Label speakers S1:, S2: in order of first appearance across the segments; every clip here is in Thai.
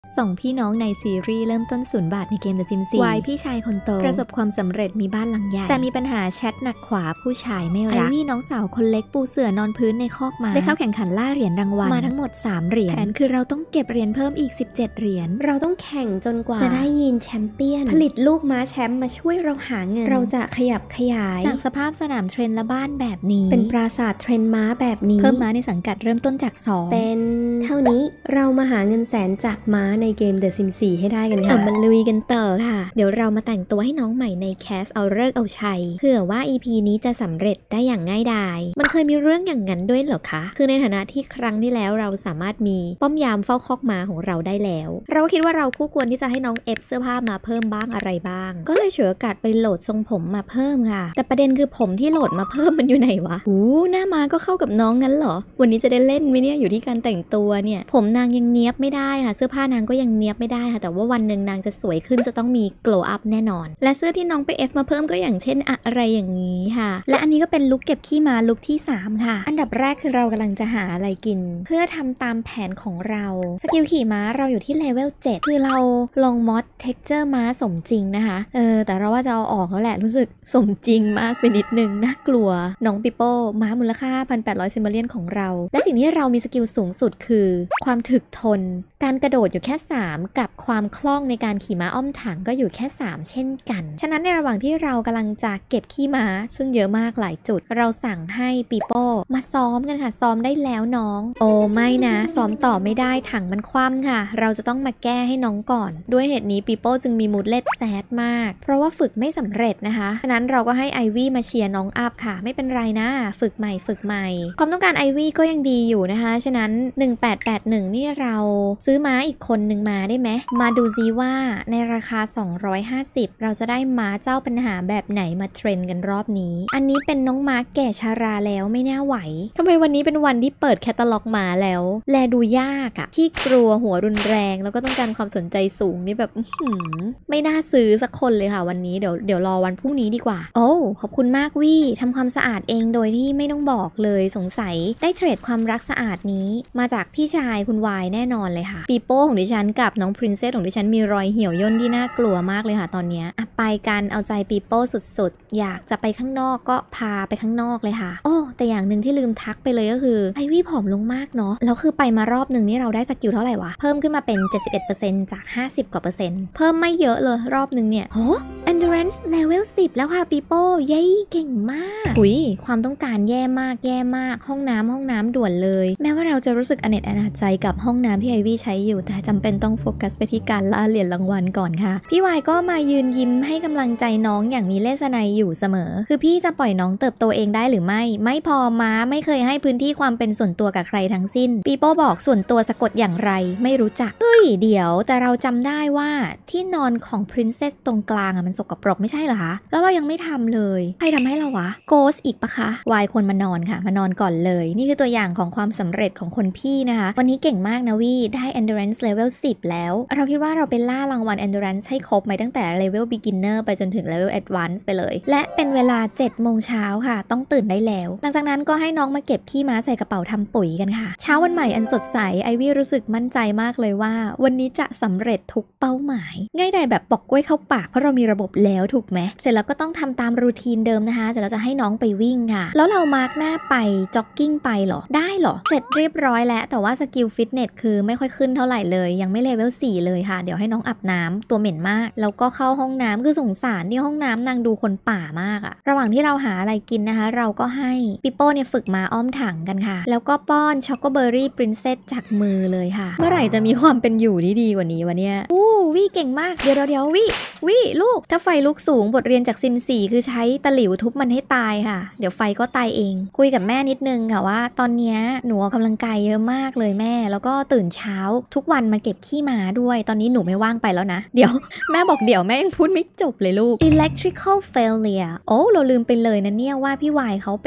S1: สองพี่น้องในซีรีส์เริ่มต้น0 บาทในเกม The Sims 4 วายพี่ชายคนโตประสบความสำเร็จมีบ้านหลังใหญ่แต่มีปัญหาแชทหนักขวาผู้ชายไม่รักไอวี่น้องสาวคนเล็กปูเสื่อนอนพื้นในคอกม้าได้เข้าแข่งขันล่าเหรียญรางวัลมาทั้งหมด3เหรียญแผนคือเราต้องเก็บเหรียญเพิ่มอีก17เหรียญ
S2: เราต้องแข่งจนกว่าจะได้ยินแชมเปี้ยนผลิตลูกม้าแชมป์มาช่วยเราหาเงินเราจะขยับขยาย
S1: จากสภาพสนามเทรนและบ้านแบบนี้
S2: เป็นปราสาทเทรนม้าแบบนี้
S1: เพิ่มม้าในสังกัดเริ่มต้นจาก2
S2: เป็นเท่านี้เรามาหาเงินแสนจากม้าในเกม The Sims 4 ให้ได้กันค่ะ
S1: มาลุยกันต่อค่ะเดี๋ยวเรามาแต่งตัวให้น้องใหม่ในแคสเอาฤกษ์เอาชัยเผื่อว่า EP นี้จะสำเร็จได้อย่างง่ายดายมันเคยมีเรื่องอย่างนั้นด้วยเหรอคะคือในฐานะที่ครั้งที่แล้วเราสามารถมีป้อมยามเฝ้าคอกม้าของเราได้แล้วเราก็คิดว่าเราคู่ควรที่จะให้น้องเอฟเสื้อผ้ามาเพิ่มบ้างอะไรบ้างก็เลยฉวยโอกาสไปโหลดทรงผมมาเพิ่มค่ะแต่ประเด็นคือผมที่โหลดมาเพิ่มมันอยู่ไหนวะหน้ามาก็เข้ากับน้องงั้นเหรอวันนี้จะได้เล่นไหมเนี่ยอยู่ที่การแต่งตัวเนี่ยผมนางยังเนียบไม่ได้ค่ะเสื้อผ้านางก็ยังเนียบไม่ได้ค่ะแต่ว่าวันหนึ่งนางจะสวยขึ้นจะต้องมี glow up แน่นอนและเสื้อที่น้องไป F มาเพิ่มก็อย่างเช่นอะไรอย่างนี้ค่ะและอันนี้ก็เป็นลุคเก็บขี้ม้าลุคที่3ค่ะอันดับแรกคือเรากำลังจะหาอะไรกินเพื่อทำตามแผนของเราสกิลขี่ม้าเราอยู่ที่เลเวล7คือเราลงมอด texture ม้าสมจริงนะคะแต่เราว่าจะเอาออกแล้วแหละรู้สึกสมจริงมากไปนิดนึงน่ากลัวน้องปิโป้ม้ามูลค่า 1,800 ซิมเบเลียนของเราและสิ่งที่เรามีสกิลสูงสุดคือความถึกทนการกระโดดอยู่แค่3กับความคล่องในการขี่ม้าอ้อมถังก็อยู่แค่3เช่นกันฉะนั้นในระหว่างที่เรากำลังจะเก็บขี้ม้าซึ่งเยอะมากหลายจุดเราสั่งให้ปีโป้มาซ้อมกันค่ะซ้อมได้แล้วน้องโอ้ไม่นะซ้อมต่อไม่ได้ถังมันคว่ำค่ะเราจะต้องมาแก้ให้น้องก่อนด้วยเหตุนี้ปีโป้จึงมีมูดเล่นแซดมากเพราะว่าฝึกไม่สำเร็จนะคะฉะนั้นเราก็ให้ไอวี่มาเชียร์น้องอัพค่ะไม่เป็นไรนะฝึกใหม่ความต้องการไอวี่ก็ยังดีอยู่นะคะฉะนั้น1881นี่เราซื้อม้าอีกคนนึงมาได้ไหมมาดูซิว่าในราคา250เราจะได้ม้าเจ้าปัญหาแบบไหนมาเทรนกันรอบนี้อันนี้เป็นน้องม้าแก่ชาราแล้วไม่น่าไหวทำไมวันนี้เป็นวันที่เปิดแคตตาล็อกม้าแล้วแลดูยากอะขี้กลัวหัวรุนแรงแล้วก็ต้องการความสนใจสูงนี่แบบไม่น่าซื้อสักคนเลยค่ะวันนี้เดี๋ยวรอวันพรุ่งนี้ดีกว่าโอ้ขอบคุณมากวี่ทำความสะอาดเองโดยที่ไม่ต้องบอกเลยสงสัยได้เทรดความรักสะอาดนี้มาจากพี่ชายคุณวายแน่นอนเลยค่ะปีโป้ของดิฉันกับน้องพรินเซสของดิฉันมีรอยเหี่ยวย่นที่น่ากลัวมากเลยค่ะตอนนี้ไปกันเอาใจปีโป้สุดๆอยากจะไปข้างนอกก็พาไปข้างนอกเลยค่ะโอ้แต่อย่างหนึ่งที่ลืมทักไปเลยก็คือไอวี่ผอมลงมากเนาะแล้วคือไปมารอบหนึ่งนี่เราได้สกิลเท่าไหร่วะเพิ่มขึ้นมาเป็น 71% จาก50กว่าเปอร์เซ็นต์เพิ่มไม่เยอะเลยรอบหนึ่งเนี่ยโห endurance level 10แล้วค่ะปีโป้เย้เก่งมากความต้องการแย่มากห้องน้ำด่วนเลยแม้ว่าเราจะรู้สึกอเนจอนาจใจกับห้องน้ำที่ไอวี่ใช้อยู่แต่จำเป็นต้องโฟกัสไปที่การล่าเหรียญรางวัลก่อนค่ะพี่วายก็มายืนยิ้มให้กำลังใจน้องอย่างมีเลสไนอยู่เสมอคือพี่จะปล่อยน้องเติบโตเองได้หรือไม่พอม้าไม่เคยให้พื้นที่ความเป็นส่วนตัวกับใครทั้งสิ้นปีโป้บอกส่วนตัวสะกดอย่างไรไม่รู้จักเดี๋ยวแต่เราจำได้ว่าที่นอนของ Princess ตรงกลางมันสกปรกไม่ใช่เหรอคะแล้วเรายังไม่ทำเลยใครทำให้เราวะโกสอีกปะคะวายควรมานอนค่ะมานอนก่อนเลยนี่คือตัวอย่างของความสำเร็จของคนพี่นะคะวันนี้เก่งมากนะวี่ได้ endurance level 10แล้วเราคิดว่าเราไปล่ารางวัล endurance ให้ครบไหมตั้งแต่ level beginner ไปจนถึง level advance ไปเลยและเป็นเวลา 7 โมงเช้าค่ะต้องตื่นได้แล้วหลังจากนั้นก็ให้น้องมาเก็บขี้ม้าใส่กระเป๋าทำปุ๋ยกันค่ะเช้าวันใหม่อันสดใสไอวี่รู้สึกมั่นใจมากเลยว่าวันนี้จะสำเร็จทุกเป้าหมายง่ายดายแบบปอกกล้วยเข้าปากเพราะเรามีระบบแล้วถูกไหมเสร็จแล้วก็ต้องทำตามรูทีนเดิมนะคะเสร็จแล้วจะให้น้องไปวิ่งค่ะแล้วเรามาร์กหน้าไปจ็อกกิ้งไปเหรอได้เหรอเสร็จเรียบร้อยแล้วแต่ว่าสกิลฟิตเนสคือไม่ค่อยขึ้นเท่าไหร่เลยยังไม่เลเวล4เลยค่ะเดี๋ยวให้น้องอาบน้ำตัวเหม็นมากแล้วก็เข้าห้องน้ำคือสงสารที่ห้องน้ำนางดูคนป่ามากอะระหว่างที่เราหาอะไรกินนะคะเราก็ให้ปิโป้เนี่ยฝึกมาอ้อมถังกันค่ะแล้วก็ป้อนช็อกโกเบอร์รี่ปรินเซสจากมือเลยค่ะเมื่อไหร่จะมีความเป็นอยู่ที่ดีกว่านี้วะเนี่ยวี่เก่งมากเดี๋ยววี่ลูกถ้าไฟลุกสูงบทเรียนจากซิม4คือใช้ตะหลิวทุบมันให้ตายค่ะเดี๋ยวไฟก็ตายเองคุยกับแม่นิดนึงค่ะว่าตอนนี้หนูออกกำลังกายเยอะมากเลยแม่แล้วก็ตื่นเช้าทุกวันมาเก็บขี้ม้าด้วยตอนนี้หนูไม่ว่างไปแล้วนะเดี๋ยวแม่บอกเดี๋ยวแม่ยังพูดไม่จบเลยลูก electrical failure เราลืมไปเลยนะเนี่ยว่าพี่วายเขาเป็นเจ้าของ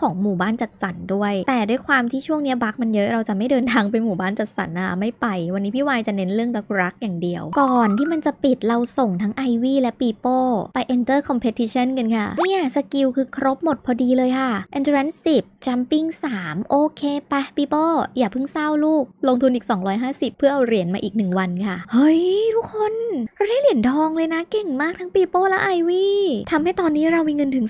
S1: ของหมู่บ้านจัดสรรด้วยแต่ด้วยความที่ช่วงนี้บั๊กมันเยอะเราจะไม่เดินทางไปหมู่บ้านจัดสรรนะไม่ไปวันนี้พี่วายจะเน้นเรื่องรักๆอย่างเดียวก่อนที่มันจะปิดเราส่งทั้งไอวี่และปีโป้ไป enter competition กันค่ะเนี่ยสกิลคือครบหมดพอดีเลยค่ะ endurance 10 jumping 3โอเคไปปีโป้อย่าเพิ่งเศร้าลูกลงทุนอีก250เพื่อเอาเหรียญมาอีก1วันค่ะเฮ้ยทุกคนเราได้เหรียญทองเลยนะเก่งมากทั้งปีโป้และไอวี่ทำให้ตอนนี้เรามีเงินถึง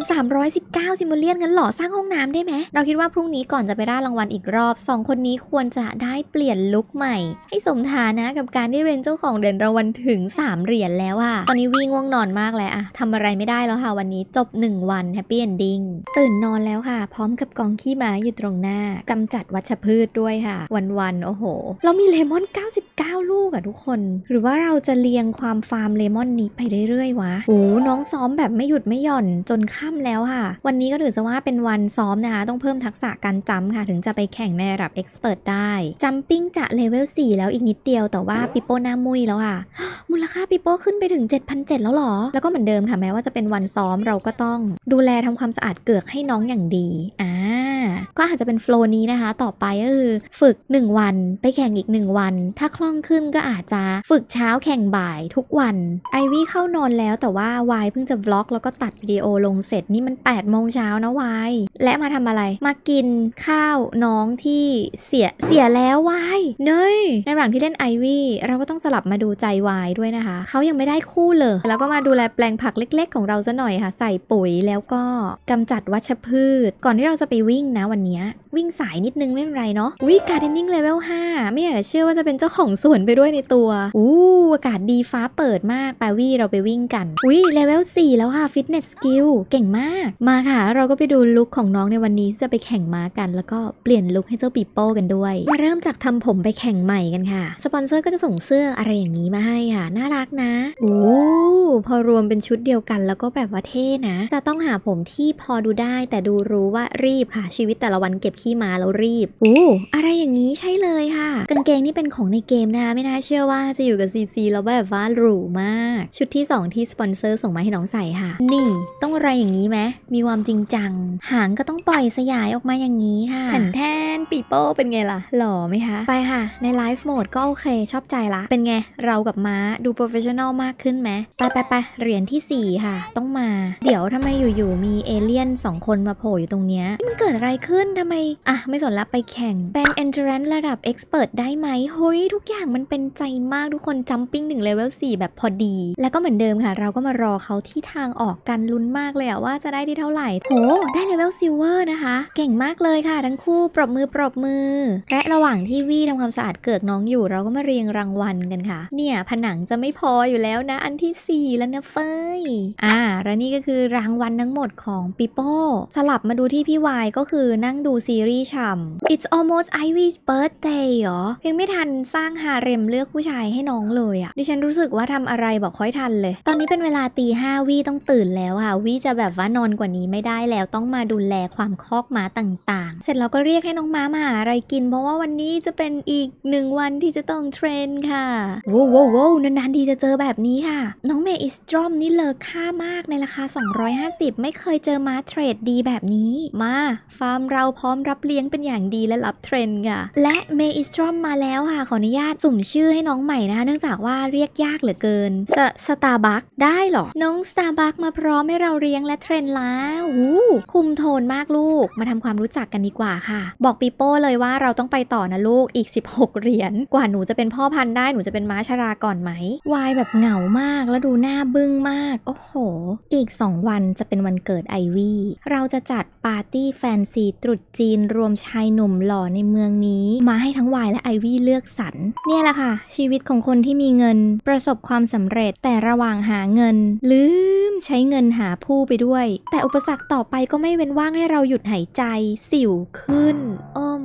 S1: 2,319 ซิมูเลียนงั้นหรอสร้างห้องน้ำได้ไหมเราคิดว่าพรุ่งนี้ก่อนจะไปได้รางวัลอีกรอบ2คนนี้ควรจะได้เปลี่ยนลุคใหม่ให้สมฐานะกับการที่เป็นเจ้าของเหรียญรางวัลถึง3เหรียญแล้วอะตอนนี้วิ่งง่วงนอนมากแล้วอะทำอะไรไม่ได้แล้วค่ะวันนี้จบ1วันแฮปปี้เอนดิ้งตื่นนอนแล้วค่ะพร้อมกับกองขี้ม้าอยู่ตรงหน้ากำจัดวัชพืชด้วยค่ะวันโอ้โหเรามีเลมอน99ลูกอะทุกคนหรือว่าเราจะเรียงความฟาร์มเลมอนนี้ไปเรื่อยๆวะโอ้น้องซ้อมแบบไม่หยุดไม่หย่อนจนค่ำแล้วค่ะวันนี้ก็ถือซะว่าเป็นวันซ้อมนะคะต้องเพิ่มทักษะการจัมป์ค่ะถึงจะไปแข่งในระดับเอ็กซ์เพิร์ทได้จัมปิ้งจะเลเวล4แล้วอีกนิดเดียวแต่ว่าปิโป้หน้ามุยแล้วค่ะ มูลค่าปิโป้ขึ้นไปถึง 7,700 แล้วหรอแล้วก็เหมือนเดิมค่ะแม้ว่าจะเป็นวันซ้อมเราก็ต้องดูแลทำความสะอาดเกือกให้น้องอย่างดีก็อาจจะเป็นโฟลว์นี้นะคะต่อไปก็คือฝึก1วันไปแข่งอีก1วันถ้าคล่องขึ้นก็อาจจะฝึกเช้าแข่งบ่ายทุกวันไอวี่เข้านอนแล้วแต่ว่าวายเพิ่งจะบล็อกแล้วก็ตัดวิดีโอลงเสร็จนี่มัน8 โมงเช้านะวายและมาทำอะไรมากินข้าวน้องที่เสียแล้ววายเนยในระหว่างที่เล่นไอวี่เราก็ต้องสลับมาดูใจวายด้วยนะคะเขายังไม่ได้คู่เลยแล้วก็มาดูแลแปลงผักเล็กๆของเราซะหน่อยค่ะใส่ปุ๋ยแล้วก็กำจัดวัชพืชก่อนที่เราจะไปวิ่งนะวันนี้วิ่งสายนิดนึงไม่เป็นไรเนาะการ์เดนนิ่งเลเวล 5ไม่อยากจะเชื่อว่าจะเป็นเจ้าของสวนไปด้วยในตัวอากาศดีฟ้าเปิดมากไปเราไปวิ่งกันเลเวล 4แล้วค่ะฟิตเนสสกิลเก่งมากมาค่ะเราก็ไปดูลุคของน้องในวันนี้จะไปแข่งม้ากันแล้วก็เปลี่ยนลุคให้เจ้าปีโป้กันด้วยมาเริ่มจากทำผมไปแข่งใหม่กันค่ะสปอนเซอร์ก็จะส่งเสื้ออะไรอย่างนี้มาให้ค่ะน่ารักนะพอรวมเป็นชุดเดียวกันแล้วก็แบบว่าเท่นะจะต้องหาผมที่พอดูได้แต่ดูรู้ว่ารีบค่ะชีวิตแต่ละวันเก็บขี้ม้าแล้วรีบอะไรอย่างนี้ใช่เลยค่ะกางเกงนี่เป็นของในเกมนะคะไม่น่าเชื่อว่าจะอยู่กับซีแล้วแบบว่าหรูมากชุดที่2ที่สปอนเซอร์ส่งมาให้น้องใส่ค่ะนี่ต้องอะไรอย่างนี้ไหมมีความจริงจังหางก็ต้องปล่อยสยายออกมาอย่างนี้ค่ะแทนปีโป้เป็นไงล่ะหล่อไหมคะไปค่ะในไลฟ์โหมดก็โอเคชอบใจละเป็นไงเรากับม้าดูโปรเฟชชั่นอลมากขึ้นไหมไปเหรียญที่4ค่ะต้องมาเดี๋ยวทำไมอยู่ๆมีเอเลี่ยน2คนมาโผล่อยู่ตรงเนี้ยมันเกิดอะไรขึ้นทำไมไม่สนละไปแข่งเป็น endurance ระดับ expert ได้ไหมเฮ้ยทุกอย่างมันเป็นใจมากทุกคน jumping ถึง level 4แบบพอดีแล้วก็เหมือนเดิมค่ะเราก็มารอเขาที่ทางออกกันลุ้นมากเลยว่าจะได้ที่เท่าไหร่โหได้ level silver นะคะเก่งมากเลยค่ะทั้งคู่ปรบมือและระหว่างที่วี่ทำความสะอาดเกือกน้องอยู่เราก็มาเรียงรางวัลกันค่ะเนี่ยผนังจะไม่พออยู่แล้วนะอันที่4แล้วนะเฟยแล้วนี่ก็คือรางวัลทั้งหมดของปีโป้สลับมาดูที่พี่วายก็คือนั่งดูซีรีส์ฉ่ำ It's almost Ivy's birthday เหรอยังไม่ทันสร้างฮาเร็มเลือกผู้ชายให้น้องเลยดิฉันรู้สึกว่าทำอะไรบอกค่อยทันเลยตอนนี้เป็นเวลาตี 5วี่ต้องตื่นแล้วค่ะวี่จะแบบว่านอนกว่านี้ไม่ได้แล้วต้องมาดูแลความคอกม้าต่างๆเสร็จแล้วก็เรียกให้น้องม้ามาหาอะไรกินเพราะว่าวันนี้จะเป็นอีก1วันที่จะต้องเทรนค่ะว้าวนานๆทีจะเจอแบบนี้ค่ะน้องเมย์อิสตรอมนี่เลอค่ามากในราคา250ไม่เคยเจอม้าเทรดดีแบบนี้มาฟาร์มเราพร้อมรับเลี้ยงเป็นอย่างดีและรับเทรนค่ะและเมย์อิสตรอมมาแล้วค่ะขออนุญาตสุ่มชื่อให้น้องใหม่นะคะเนื่องจากว่าเรียกยากเหลือเกินสตาร์บัคได้หรอน้องสตาร์บัคมาพร้อมให้เราเลี้ยงและเทรนแล้วคุมโทนมากลูกมาทำความรู้จักกันดีกว่าค่ะบอกปีโป้เลยว่าเราต้องไปต่อนะลูกอีก16เหรียญกว่าหนูจะเป็นพ่อพันธุ์ได้หนูจะเป็นม้าชราก่อนไหมวายแบบเหงามากแล้วดูหน้าบึ้งมากโอ้โหอีก2วันจะเป็นวันเกิดไอวี่เราจะจัดปาร์ตี้แฟนซีตรุษจีนรวมชายหนุ่มหล่อในเมืองนี้มาให้ทั้งวายและไอวี่เลือกสรรเนี่ยแหละค่ะชีวิตของคนที่มีเงินประสบความสำเร็จแต่ระหว่างหาเงินลืมใช้เงินหาผู้ไปด้วยแต่อุปสรรคต่อไปก็ไม่เว้นว่างให้เราหยุดหายใจสิวขึ้นโอ้ my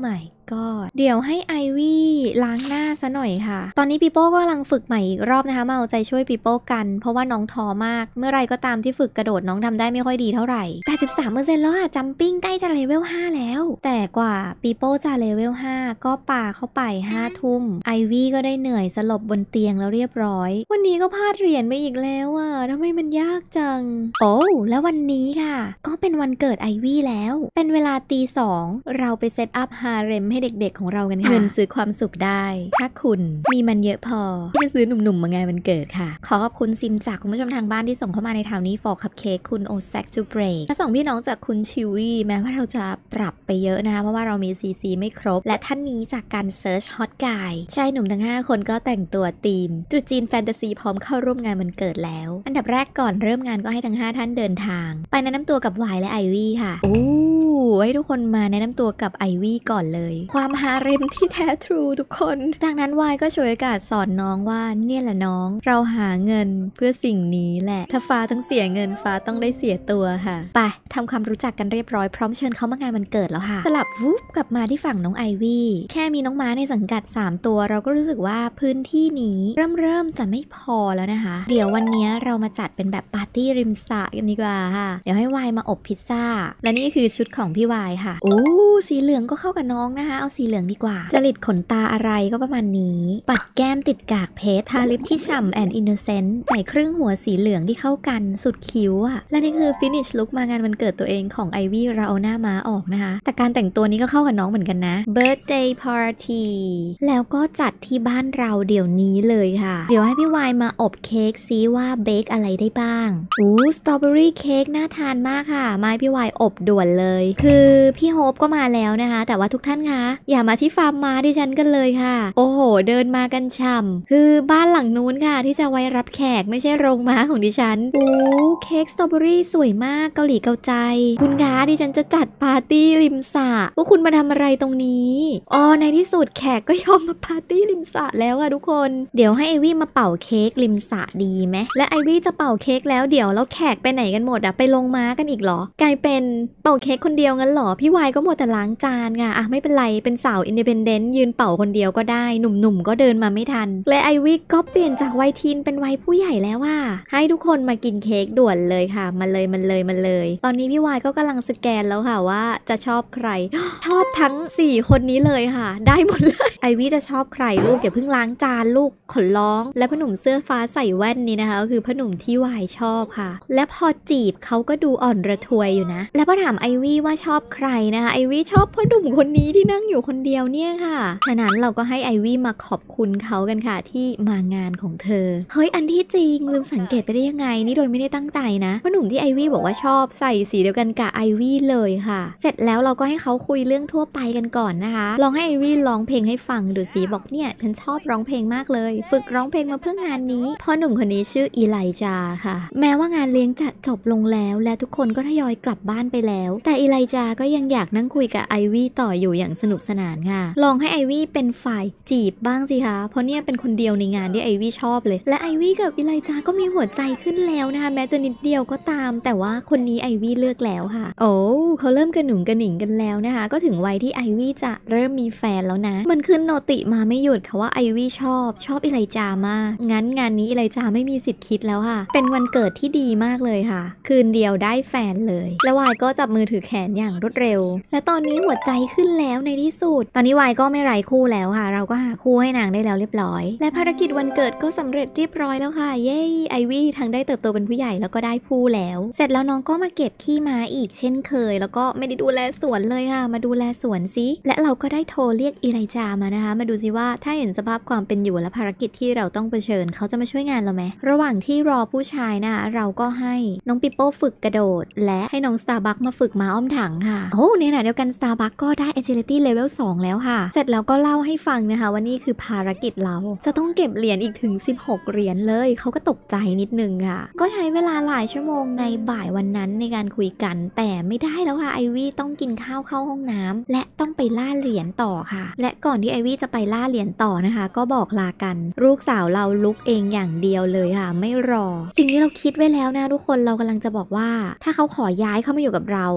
S2: god เดี๋ยวให้ไอวี่ล้างหน้าซะหน่อยค่ะตอนนี้ปีโป้ก็กำลังฝึกใหม่อีกรอบนะคะมาเอาใจช่วยปีโป้กันเพราะว่าน้องท้อมากเมื่อไรก็ตามที่ฝึกกระโดดน้องทำได้ไม่ค่อยดีเท่าไหร่ 83% แล้วค่ะจัมปิ้งใกล้จะเลเวล 5 แล้วแต่กว่าปีโป้จะเลเวล 5 ก็ป่าเข้าไป 5 ทุ่มไอวี่ก็ได้เหนื่อยสลบบนเตียงแล้วเรียบร้อยวันนี้ก็พลาดเหรียญไปอีกแล้วอ่ะทำไมมันยากจังโอ้แล้ววันนี้ค่ะก็เป็นวันเกิดไอวี่แล้วเป็นเวลาตี 2เราไปเซตอัพฮาเร็มให้เด็กๆของเรากันค่ะเงินซื้อความสุขได้ถ้าคุณมีมันเยอะพอที่จะซื้อหนุ่มๆมางานวันเกิดค่ะขอขอบคุณซิมจากคุณผู้ชมทางบ้านที่ส่งเข้ามาในทาวนี้ฟอร์คัพเค้กคุณโอแซกจูเบรกและ2พี่น้องจากคุณชิวี่แม้ว่าเราจะปรับไปเยอะนะคะเพราะว่าเรามีซีซีไม่ครบและท่านนี้จากการเซิร์ชฮอตไกด์ชายหนุ่มทั้ง5คนก็แต่งตัวธีมตรุษจีนแฟนตาซีพร้อมเข้าร่วมงานวันเกิดแล้วอันดับแรกก่อนเริ่มงานก็ให้ทั้ง5ท่านเดินทางไปแนะนำตัวกับวายและไอวี่ค่ะให้ทุกคนมาแนะนำตัวกับไอวี่ก่อนเลยความฮาเร็มที่แท้ทรูทุกคนจากนั้นวายก็ช่วยโอกาสสอนน้องว่าเนี่ยแหละน้องเราหาเงินเพื่อสิ่งนี้แหละถ้าฟ้าต้องเสียเงินฟ้าต้องได้เสียตัวค่ะไปทำความรู้จักกันเรียบร้อยพร้อมเชิญเขามางานวันเกิดแล้วค่ะสลับวุบกลับมาที่ฝั่งน้องไอวี่แค่มีน้องม้าในสังกัด3ตัวเราก็รู้สึกว่าพื้นที่นี้เริ่มจะไม่พอแล้วนะคะเดี๋ยววันนี้เรามาจัดเป็นแบบปาร์ตี้ริมสระกันดีกว่าค่ะเดี๋ยวให้วายมาอบพิซซ่าและนี่คือชุดของพี่วายค่ะสีเหลืองก็เข้ากับน้องนะคะเอาสีเหลืองดีกว่าจริตขนตาอะไรก็ประมาณนี้ปัดแก้มติดกากเพชรทาลิปที่ฉ่ำแอนด์อินโนเซนต์ใส่เครื่องหัวสีเหลืองที่เข้ากันสุดคิ้วอะและนี่คือฟินิชลุคมางานวันเกิดตัวเองของไอวี่เราเอาหน้าม้าออกนะคะแต่การแต่งตัวนี้ก็เข้ากับน้องเหมือนกันนะ Birthday Party แล้วก็จัดที่บ้านเราเดี๋ยวนี้เลยค่ะเดี๋ยวให้พี่วายมาอบเค้กซิว่าเบคอะไรได้บ้างสตรอเบอรี่เค้กน่าทานมากค่ะมาให้พี่วายอบด่วนเลยคือพี่โฮปก็มาแล้วนะคะแต่ว่าทุกท่านคะอย่ามาที่ฟาร์มม้าดิฉันกันเลยค่ะโอ้โหเดินมากันฉ่ำคือบ้านหลังนู้นค่ะที่จะไว้รับแขกไม่ใช่โรงม้าของดิฉันเค้กสตรอเบอรี่สวยมากเกาหลีเกาใจคุณคะดิฉันจะจัดปาร์ตี้ริมสระพวกคุณมาทำอะไรตรงนี้ในที่สุดแขกก็ยอมมาปาร์ตี้ริมสระแล้วอะทุกคนเดี๋ยวให้ไอวี่มาเป่าเค้กริมสระดีไหมและไอวี่จะเป่าเค้กแล้วเดี๋ยวแขกไปไหนกันหมดอะไปลงม้ากันอีกเหรอกลายเป็นเป่าเค้กคนเดียวงั้นเหรอพี่วายก็หมดแต่ล้างจานไงไม่เป็นไรเป็นสาวอินดิเพนเดนต์ยืนเป่าคนเดียวก็ได้หนุ่มๆก็เดินมาไม่ทันและไอวี่ก็เปลี่ยนจากวัยทีนเป็นวัยผู้ใหญ่แล้วว่าให้ทุกคนมากินเค้กด่วนเลยค่ะมาเลยตอนนี้พี่วายก็กำลังสแกนแล้วค่ะว่าจะชอบใคร ชอบทั้ง4คนนี้เลยค่ะได้หมดเลยไอวี่จะชอบใครลูกอย่าเพิ่งล้างจานลูกขอร้องและพ่อหนุ่มเสื้อฟ้าใส่แว่นนี้นะคะก็คือพ่อหนุ่มที่วายชอบค่ะและพอจีบเขาก็ดูอ่อนระทวยอยู่นะและพอถามไอวี่ว่าชอบใครนะคะไอวี่ชอบพ่อหนุ่มคนนี้ที่นั่งอยู่คนเดียวเนี่ยค่ะฉะนั้นเราก็ให้ไอวี่มาขอบคุณเขากันค่ะที่มางานของเธอเฮ้ยอันที่จริงลืมสังเกตไปได้ยังไงนี่โดยไม่ได้ตั้งใจนะพ่อหนุ่มที่ไอวี่บอกว่าชอบใส่สีเดียวกันกับไอวี่เลยค่ะเสร็จแล้วเราก็ให้เขาคุยเรื่องทั่วไปกันก่อนนะคะลองให้ไอวี่ร้องเพลงให้ฟังดูสิบอกเนี่ยฉันชอบร้องเพลงมากเลยฝึกร้องเพลงมาเพื่องานนี้พ่อหนุ่มคนนี้ชื่ออีไลจาค่ะแม้ว่างานเลี้ยงจะจบลงแล้วและทุกคนก็ทยอยกลับบ้านไปแล้วแต่อีไลจาก็ยังอยากนั่งคุยกับไอวี่ต่ออยู่อย่างสนุกสนานค่ะลองให้ไอวี่เป็นฝ่ายจีบบ้างสิคะเพราะเนี่ยเป็นคนเดียวในงานที่ไอวี่ชอบเลยและไอวี่กับอีไลจาก็มีหัวใจขึ้นแล้วนะคะแม้จะนิดเดียวก็ตามแต่ว่าคนนี้ไอวี่เลือกแล้วค่ะเขาเริ่มกระหนุ่งกระหนิงกันแล้วนะคะก็ถึงวัยที่ไอวี่จะเริ่มมีแฟนแล้วนะมันขึ้นโนติมาไม่หยุดค่ะว่าไอวี่ชอบอีไลจามากงั้นงานนี้อีไลจาไม่มีสิทธิ์คิดแล้วค่ะเป็นวันเกิดที่ดีมากเลยค่ะคืนเดียวได้แฟนเลยและวายก็จับมือถือแขนอย่างรวดเร็วและตอนนี้หัวใจขึ้นแล้วในที่สุดตอนนี้วายก็ไม่ไร้คู่แล้วค่ะเราก็หาคู่ให้นางได้แล้วเรียบร้อยและภารกิจวันเกิดก็สำเร็จเรียบร้อยแล้วค่ะเย้ไอวี่ทั้งได้เติบโตเป็นผู้ใหญ่แล้วก็ได้ผู้แล้วเสร็จแล้วน้องก็มาเก็บขี้ม้าอีกเช่นเคยแล้วก็ไม่ได้ดูแลสวนเลยค่ะมาดูแลสวนซิและเราก็ได้โทรเรียกอีไลจามานะคะมาดูซิว่าถ้าเห็นสภาพความเป็นอยู่และภารกิจที่เราต้องเผชิญเขาจะมาช่วยงานเราไหมระหว่างที่รอผู้ชายนะคะเราก็ให้น้องปิโป้ฝึกกระโดดและให้น้องสตาร์บัคมาฝึกม้าอ้อมถังค่ะในขณะเดียวกันสตาร์บัคก็ได้ agility level 2 แล้วค่ะเสร็จแล้วก็เล่าให้ฟังนะคะว่านี่คือภารกิจเราจะต้องเก็บเหรียญอีกถึง16เหรียญเลยเขาก็ตกใจนิดนึงค่ะก็ใช้เวลาหลายชั่วโมงในบ่ายวันนั้นในการคุยกันแต่ไม่ได้แล้วค่ะไอวี่ต้องกินข้าวเข้าห้องน้ำและต้องไปล่าเหรียญต่อค่ะและก่อนที่ไอวี่จะไปล่าเหรียญต่อนะคะก็บอกลากันลูกสาวเราลุกเองอย่างเดียวเลยค่ะไม่รอสิ่งที่เราคิดไว้แล้วนะทุกคนเรากำลังจะบอกว่าถ้าเขาขอย้ายเข้ามาอยู่กับเรา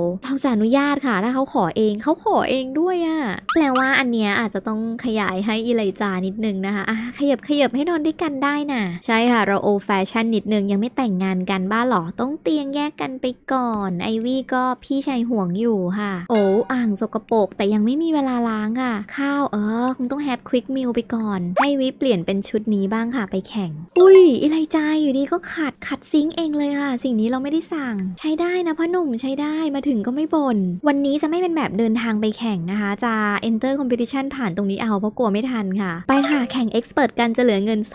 S1: จะอนุญาตค่ะถ้าเขาขอเองด้วยอะแปลว่าอันเนี้ยอาจจะต้องขยายให้อิไลจานิดนึงนะคะขยับให้นอนด้วยกันได้น่ะใช่ค่ะเราโอแฟชั่นนิดนึงยังไม่แต่งงานกันบ้าหรอต้องเตียงแยกกันไปก่อนไอวี่ก็พี่ชายห่วงอยู่ค่ะโอ้อ่างสกปรกแต่ยังไม่มีเวลาล้างค่ะข้าวคงต้องแฮปควิกมิลไปก่อนให้วิเปลี่ยนเป็นชุดนี้บ้างค่ะไปแข่งอุ้ยอิไลจาอยู่ดีก็ขัดซิงค์เองเลยค่ะสิ่งนี้เราไม่ได้สั่งใช้ได้นะพ่อหนุ่มใช้ได้มาถึงก็ไม่บ่นวันนี้จะไม่เป็นแบบเดินทางไปแข่งนะคะจะ enter competition ผ่านตรงนี้เอาเพราะกลัวไม่ทันค่ะไปค่ะแข่ง expert กันจะเหลือเงิน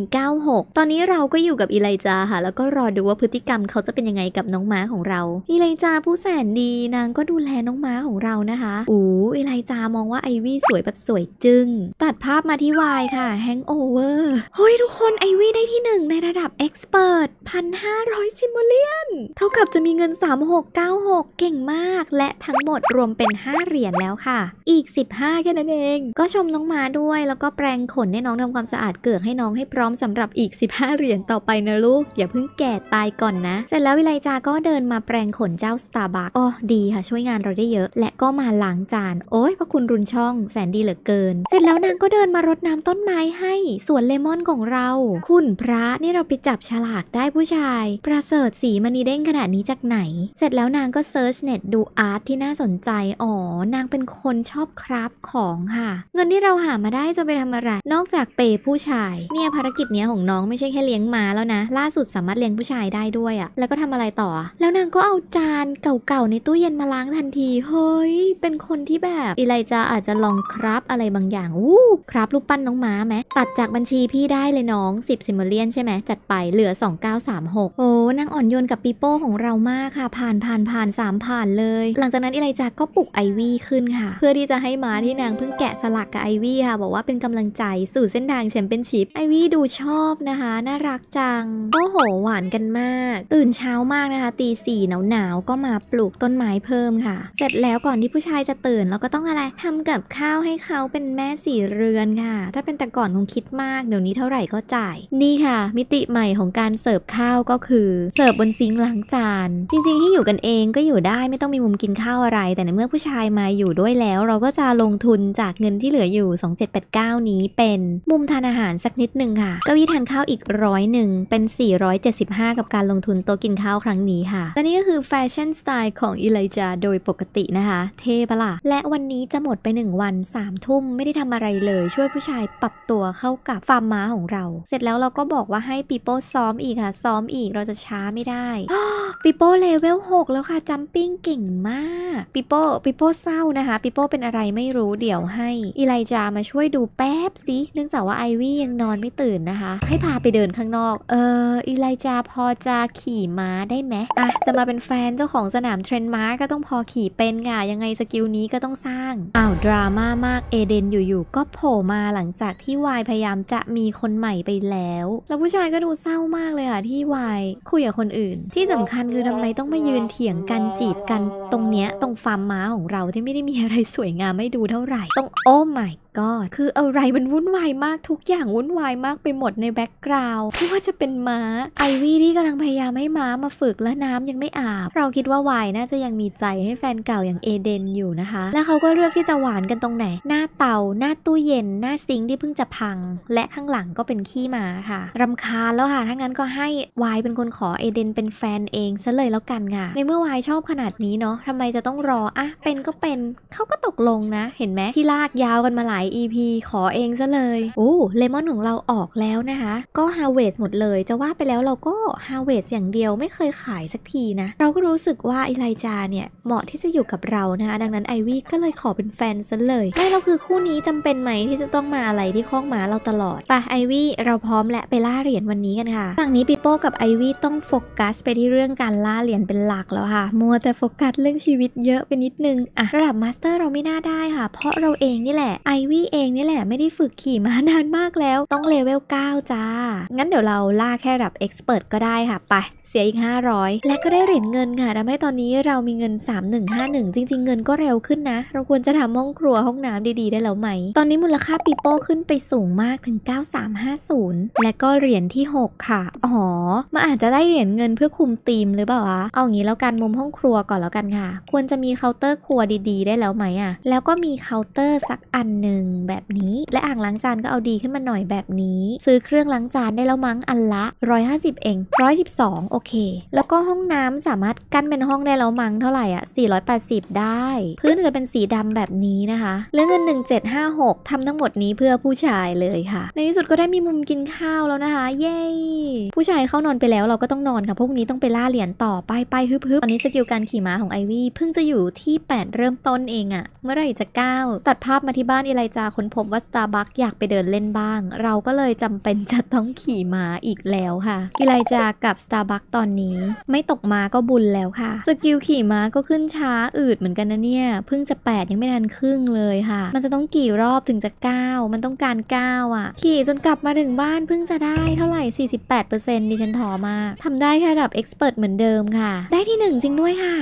S1: 2196ตอนนี้เราก็อยู่กับอิไลจาค่ะแล้วก็รอดูว่าพฤติกรรมเขาจะเป็นยังไงกับน้องม้าของเราอิไลจาผู้แสนดีนางก็ดูแลน้องม้าของเรานะคะอิไลจามองว่าไอวี่สวยแบบสวยจึ้งตัดภาพมาที่วายค่ะ hangover เฮ้ยทุกคนไอวี่ได้ที่1ในระดับ expert 1,500 ซิโมเลียนเท่ากับจะมีเงิน3696เก่งมากและทั้งหมดรวมเป็น5เหรียญแล้วค่ะอีก15แค่นั้นเองก็ชมน้องม้าด้วยแล้วก็แปรงขนให้น้องทำความสะอาดเกือกให้น้องให้พร้อมสำหรับอีก15เหรียญต่อไปนะลูกอย่าเพิ่งแก่ตายก่อนนะเสร็จแล้ววิไลจาก็เดินมาแปรงขนเจ้า Starbucks ดีค่ะช่วยงานเราได้เยอะและก็มาล้างจานโอ้ยพระคุณรุนช่องแสนดีเหลือเกินเสร็จแล้วนางก็เดินมารดน้ำต้นไม้ให้สวนเลมอนของเราคุณพระนี่เราไปจับฉลากได้ผู้ชายประเสริฐสีมณีเด้งขนาดนี้จากไหนเสร็จแล้วนางก็เซิร์ชเน็ตดูอาร์ตที่น่าสนใจนางเป็นคนชอบคราฟของค่ะเงินที่เราหามาได้จะไปทำอะไรนอกจากเปย์ผู้ชายเนี่ยภารกิจเนี้ยของน้องไม่ใช่แค่เลี้ยงม้าแล้วนะล่าสุดสามารถเลี้ยงผู้ชายได้ด้วยอะแล้วก็ทำอะไรต่อแล้วนางก็เอาจานเก่าๆในตู้เย็นมาล้างทันทีเฮ้ยเป็นคนที่แบบอิไลจาอาจจะลองคราฟอะไรบางอย่างคราฟรูปปั้นน้องม้าไหมตัดจากบัญชีพี่ได้เลยน้อง10ซิมเมเลียนใช่ไหมจัดไปเหลือ2936นางอ่อนโยนกับปีโป้ของเรามากค่ะผ่าน3ผ่านเลยหลังจากนั้นอิไลจาก็ปลุกไอวี่ขึ้นค่ะเพื่อที่จะให้ม้าที่นางเพิ่งแกะสลักกับไอวี่ค่ะบอกว่าเป็นกำลังใจสู่เส้นทางแชมเปี้ยนชิพไอวี่ดูชอบนะคะน่ารักจังโอ้โหหวานกันมากตื่นเช้ามากนะคะตี 4หนาวก็มาปลูกต้นไม้เพิ่มค่ะเสร็จแล้วก่อนที่ผู้ชายจะตื่นเราก็ต้องอะไรทำกับข้าวให้เขาเป็นแม่สีเรือนค่ะถ้าเป็นแต่ก่อนคงคิดมากเดี๋ยวนี้เท่าไหร่ก็จ่ายนี่ค่ะมิติใหม่ของการเสิร์ฟข้าวก็คือเสิร์ฟบนซิงค์ล้างจานจริงๆที่อยู่กันเองก็อยู่ได้ไม่ต้องมีมุมกินข้าวอะไรแต่ในเมื่อผู้ชายมาอยู่ด้วยแล้วเราก็จะลงทุนจากเงินที่เหลืออยู่2789นี้เป็นมุมทานอาหารสักนิดนึงค่ะเก้าอี้ทานข้าวอีก100เป็น475กับการลงทุนโต๊ะกินข้าวครั้งนี้ค่ะและนี่ก็คือแฟชั่นสไตล์ของอิไลจาโดยปกตินะคะเท่ปะล่ะและวันนี้จะหมดไป1วัน3 ทุ่มไม่ได้ทำอะไรเลยช่วยผู้ชายปรับตัวเข้ากับฟาร์มม้าของเราเสร็จแล้วเราก็บอกว่าให้ปีโป้ซ้อมอีกค่ะซ้อมอีกเราจะช้าไม่ได้ปีโป้เลเวล6แล้วค่ะจัมปิ้งเก่งมากปีโป้เศร้านะคะปีโป้เป็นอะไรไม่รู้เดี๋ยวให้อิไลจามาช่วยดูแป๊บสิเนื่องจากว่าไอวี่ยังนอนไม่ตื่นนะคะให้พาไปเดินข้างนอกอิไลจาพอจะขี่ม้าได้ไหมจะมาเป็นแฟนเจ้าของสนามเทรนม้าก็ต้องพอขี่เป็นค่ะยังไงสกิลนี้ก็ต้องสร้างดราม่ามากเอเดนอยู่ๆก็โผล่มาหลังจากที่วายพยายามจะมีคนใหม่ไปแล้วผู้ชายก็ดูเศร้ามากเลยค่ะที่วายคุยกับคนอื่นที่สำคัญคือทำไมต้องมายืนเถียงกันจีบกันตรงเนี้ยตรงฟาร์มม้าของเราที่ไม่ได้มีอะไรสวยงามให้ดูเท่าไหร่ต้องโอ้ my god คืออะไรมันวุ่นวายมากทุกอย่างวุ่นวายมากไปหมดในแบ็กกราวด์ไม่ว่าจะเป็นม้าไอวี่ที่กำลังพยายามให้ม้ามาฝึกและน้ำยังไม่อาบเราคิดว่าวายน่าจะยังมีใจให้แฟนเก่าอย่างเอเดนอยู่นะคะและเขาก็เลือกที่จะหวานกันตรงไหนหน้าเตาหน้าตู้เย็นหน้าซิงค์ที่เพิ่งจะพังและข้างหลังก็เป็นขี้ม้าค่ะรำคาญแล้วค่ะถ้างั้นก็ให้วายเป็นคนขอเอเดนเป็นแฟนเองซะเลยแล้วกันค่ะในเมื่อวายชอบขนาดนี้เนาะทำไมจะต้องรอเป็นก็เป็นเขาก็ตกลงนะเห็นไหมที่ลากยาวกันมาหลาย EP ขอเองซะเลยเลมอนของเราออกแล้วนะคะก็ฮาเวสหมดเลยจะว่าไปแล้วเราก็ฮาเวสอย่างเดียวไม่เคยขายสักทีนะเราก็รู้สึกว่าอิไลจาเนี่ยเหมาะที่จะอยู่กับเรานะคะดังนั้นไอวี่ก็เลยขอเป็นแฟนซะเลยไม่เราคือคู่นี้จำเป็นไหมที่จะต้องมาอะไรที่คอกม้าเราตลอดไปไอวี่เราพร้อมและไปล่าเหรียญวันนี้กันค่ะฝั่งนี้ปีโป้กับไอวี่ต้องโฟกัสไปที่เรื่องการล่าเหรียญเป็นหลักแล้วค่ะมัวแต่โฟกัสเรื่องชีวิตเยอะไปนิดนึงระดับมาสเตอร์เราไม่น่าได้ค่ะเพราะเราเองนี่แหละไอวี่
S2: วี่เองนี่แหละไม่ได้ฝึกขี่ม้านานมากแล้วต้องเลเวล9จ้างั้นเดี๋ยวเราล่าแค่ระดับเอ็กซ์เพิร์ทก็ได้ค่ะไปเสียอีก500และก็ได้เหรียญเงินค่ะทำให้ตอนนี้เรามีเงิน3151จริงๆเงินก็เร็วขึ้นนะเราควรจะทำห้องครัวห้องน้ำดีๆได้แล้วไหมตอนนี้มูลค่าปีโป้ขึ้นไปสูงมากถึง9350และก็เหรียญที่6ค่ะอ๋อมันอาจจะได้เหรียญเงินเพื่อคุมธีมหรือเปล่าวะเอางี้แล้วกันมุมห้องครัวก่อนแล้วกันค่ะควรจะมีเคาน์เตอร์ครัวดีๆได้แล้วไหมอะแล้วก็มีเคาน์เตอร์สักอันหนึ่งแบบนี้และอ่างล้างจานก็เอาดีขึ้นมาหน่อยแบบนี้ซื้อเครื่องล้างจานได้แล้วมั้งอันละ150เอง112โอเคแล้วก็ห้องน้ำสามารถกั้นเป็นห้องได้แล้วมั้งเท่าไหร่อ่ะ480ได้พื้นจะเป็นสีดำแบบนี้นะคะเรื่องเงิน1756ทำทั้งหมดนี้เพื่อผู้ชายเลยค่ะในที่สุดก็ได้มีมุมกินข้าวแล้วนะคะเย้ผู้ชายเข้านอนไปแล้วเราก็ต้องนอนค่ะพวกนี้ต้องไปล่าเหรียญต่อไปฮึบตอนนี้สกิลการขี่ม้าของไอวี่เพิ่งจะอยู่ที่8เริ่มต้นเองอะเมื่อไหร่จะ9ตัดภาพมาที่บ้านอีไลจาค้นพบว่าสตาร์บัคอยากไปเดินเล่นบ้างเราก็เลยจำเป็นจะต้องขี่ม้าอีกแล้วค่ะอีไลจากับสตาร์บัคตอนนี้ไม่ตกม้าก็บุญแล้วค่ะสกิลขี่ม้าก็ขึ้นช้าอืดเหมือนกันนะเนี่ยเพิ่งจะ8ยังไม่ทันครึ่งเลยค่ะมันจะต้องกี่รอบถึงจะ9มันต้องการ9อ่ะขี่จนกลับมาถึงบ้านเพิ่งจะได้เท่าไหร่48%ดิฉันท้อมากทำได้แค่ระดับเอ็กซ์เพิร์ทเหมือนเดิมค่ะได้ที่1จริงด้วยค่ะ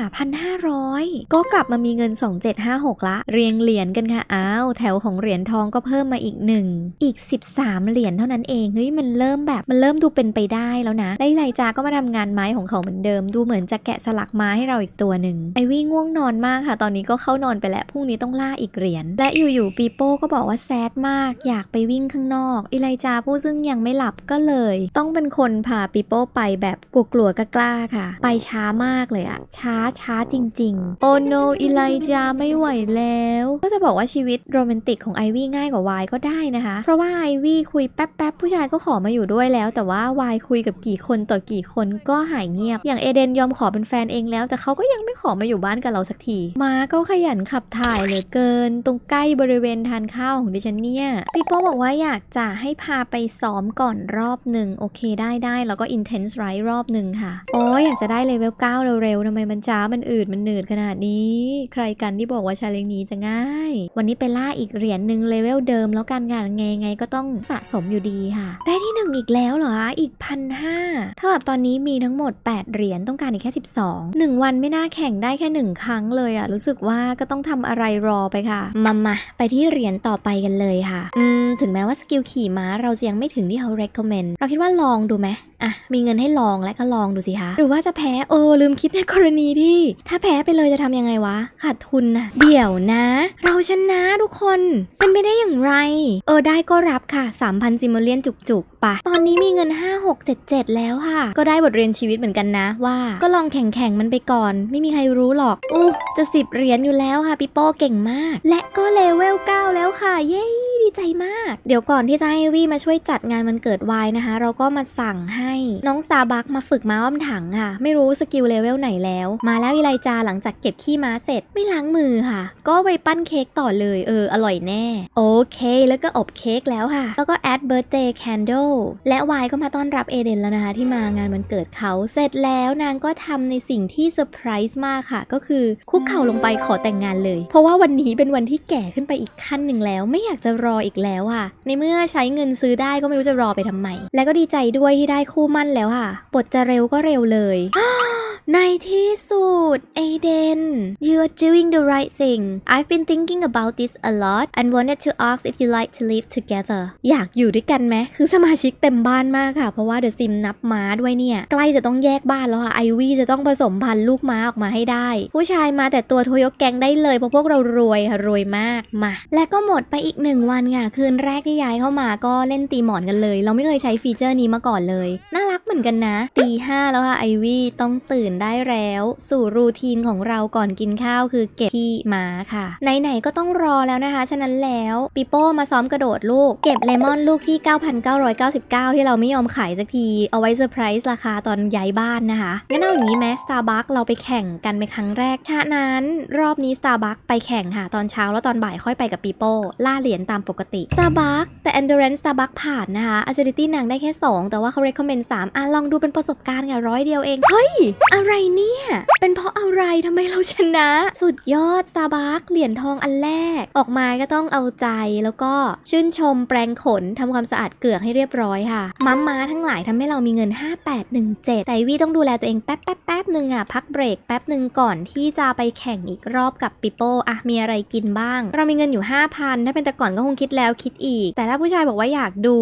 S2: 1,500ก็กลับมามีเงิน2756ละเรียงเหรียญกันค่ะอ้าวแถวของเหรียญทองก็เพิ่มมาอีก1อีก13เหรียญเท่านั้นเองเฮ้ยมันเริ่มดูเป็นไปได้แล้วนะไลจาก็มาทำงานไม้ของเขาเหมือนเดิมดูเหมือนจะแกะสลักไม้ให้เราอีกตัวหนึ่งไอวี่ง่วงนอนมากค่ะตอนนี้ก็เข้านอนไปแล้วพรุ่งนี้ต้องล่าอีกเหรียญและอยู่ปีโป้ก็บอกว่าแซดมากอยากไปวิ่งข้างนอกไลจาผู้ซึ่งยังไม่หลับก็เลยต้องเป็นคนพาปีโป้ไปแบบกลัวๆกล้าๆค่ะไปช้ามากเลยอะช้าจริงๆโอโนอีไลจาไม่ไหวแล้วก็จะบอกว่าชีวิตโรแมนติกของไอวี่ง่ายกว่าวายก็ได้นะคะเพราะว่าไอวี่คุยแป๊บผู้ชายก็ขอมาอยู่ด้วยแล้วแต่ว่าวายคุยกับกี่คนต่อกี่คนก็หายเงียบอย่างเอเดนยอมขอเป็นแฟนเองแล้วแต่เขาก็ยังไม่ขอมาอยู่บ้านกับเราสักทีม้าก็ขยันขับถ่ายเหลือเกินตรงใกล้บริเวณทานข้าวของดิฉันเนี่ยปีโป้บอกว่าอยากจะให้พาไปซ้อมก่อนรอบหนึ่งโอเคได้แล้วก็ intense ride รอบหนึ่งค่ะโอ้ยอยากจะได้เลเวล9เร็วๆทำไมมันช้ามันอืดมันหนืดขนาดนี้ใครกันที่บอกว่าชาเลนจ์นี้จะง่ายวันนี้ไปล่าอีกเหรียญหนึ่งเลเวลเดิมแล้วกันค่ะไงก็ต้องสะสมอยู่ดีค่ะได้ที่1อีกแล้วเหรออีก1,500เท่ากับตอนนี้มีทั้งหมด8เหรียญต้องการอีกแค่12 1วันไม่น่าแข่งได้แค่1ครั้งเลยอะรู้สึกว่าก็ต้องทำอะไรรอไปค่ะมาไปที่เหรียญต่อไปกันเลยค่ะถึงแม้ว่าสกิลขี่ม้าเราจะยังไม่ถึงที่เขา recommend เราคิดว่าลองดูไหมมีเงินให้ลองและก็ลองดูสิคะหรือว่าจะแพ้ลืมคิดในกรณีที่ถ้าแพ้ไปเลยจะทำยังไงวะขาดทุนนะเดี๋ยวนะเราชนะทุกคนเป็นไปได้อย่างไรได้ก็รับค่ะ 3,000 ซิมโมเลียนจุกๆปะตอนนี้มีเงิน5677แล้วค่ะก็ได้บทเรียนชีวิตเหมือนกันนะว่าก็ลองแข่งมันไปก่อนไม่มีใครรู้หรอกจะ10เหรียญอยู่แล้วค่ะปีโป้เก่งมากและก็เลเวล9แล้วค่ะเย้ดีใจมากเดี๋ยวก่อนที่จะให้วี่มาช่วยจัดงานวันเกิดวายนะคะเราก็มาสั่งให้น้องซาบักมาฝึกม้าอ้อมถังค่ะไม่รู้สกิลเลเวลไหนแล้วมาแล้วอีไลจาหลังจากเก็บขี้ม้าเสร็จไม่ล้างมือค่ะก็ไปปั้นเค้กต่อเลยอร่อยแน่โอเคแล้วก็อบเค้กแล้วค่ะแล้วก็แอดเบิร์ธเดย์แคนเดิลและวายก็มาต้อนรับเอเดนแล้วนะคะที่มางานวันเกิดเขาเสร็จแล้วนางก็ทำในสิ่งที่เซอร์ไพรส์มากค่ะก็คือคุกเข่าลงไปขอแต่งงานเลยเพราะว่าวันนี้เป็นวันที่แก่ขึ้นไปอีกขั้นหนึ่งแล้วไม่อยากจะรออีกแล้วค่ะในเมื่อใช้เงินซื้อได้ก็ไม่รู้จะรอไปทำไมและก็ดีใจด้วยที่ได้คู่มั่นแล้วค่ะบทจะเร็วก็เร็วเลย ในที่สุดเอเดน you're doing the right thing I've been thinking about this a lot and wanted to ask if you like to live together อยากอยู่ด้วยกันไหมคือสมาชิกเต็มบ้านมากค่ะเพราะว่าเดอะซิมนับม้าด้วยเนี่ยใกล้จะต้องแยกบ้านแล้วค่ะไอวี่จะต้องผสมพันธุ์ลูกม้าออกมาให้ได้ผู้ชายมาแต่ตัวโทยกแกงได้เลยเพราะพวกเรารวยค่ะรวยมากมาและก็หมดไปอีก1วันค่ะคืนแรกที่ย้ายเข้ามาก็เล่นตีหมอนกันเลยเราไม่เคยใช้ฟีเจอร์นี้มาก่อนเลยน่ารักเหมือนกันนะตี 5แล้วค่ะไอวี่ต้องตื่นได้แล้วสู่รูทีนของเราก่อนกินข้าวคือเก็บขี้ม้าค่ะไหนๆก็ต้องรอแล้วนะคะฉะนั้นแล้วปีโป้มาซ้อมกระโดดลูกเก็บเลมอนลูกที่ 9,999 ที่เราไม่ยอมขายสักทีเอาไว้เซอร์ไพรส์ราคาตอนย้ายบ้านนะคะงั้นเอาอย่างนี้ไหม Starbucks เราไปแข่งกันเป็นครั้งแรกฉะนั้นรอบนี้ Starbucks ไปแข่งค่ะตอนเช้าแล้วตอนบ่ายค่อยไปกับปีโป้ล่าเหรียญตามปกติ Starbucks แต่ Endurance Starbucks ผ่านนะคะ Agility นางได้แค่2แต่ว่าเขา recommend 3 ลองดูเป็นประสบการณ์ค่ะ100 เดียวเองเฮ้ยอะไรเนี่ยเป็นเพราะอะไรทำไมเราชนะสุดยอด Starbucks เหรียญทองอันแรกออกมาก็ต้องเอาใจแล้วก็ชื่นชมแปรงขนทำความสะอาดเกือกให้เรียบร้อยค่ะม้าทั้งหลายทำให้เรามีเงิน5817แต่วีต้องดูแลตัวเองแป๊บนึงพักเบรกแป๊บนึงก่อนที่จะไปแข่งอีกรอบกับปิโป้มีอะไรกินบ้างเรามีเงินอยู่ 5,000 ถ้าเป็นแต่ก่อนก็คงคิดแล้วคิดอีกแต่ถ้าผู้ชายบอกว่าอยากดู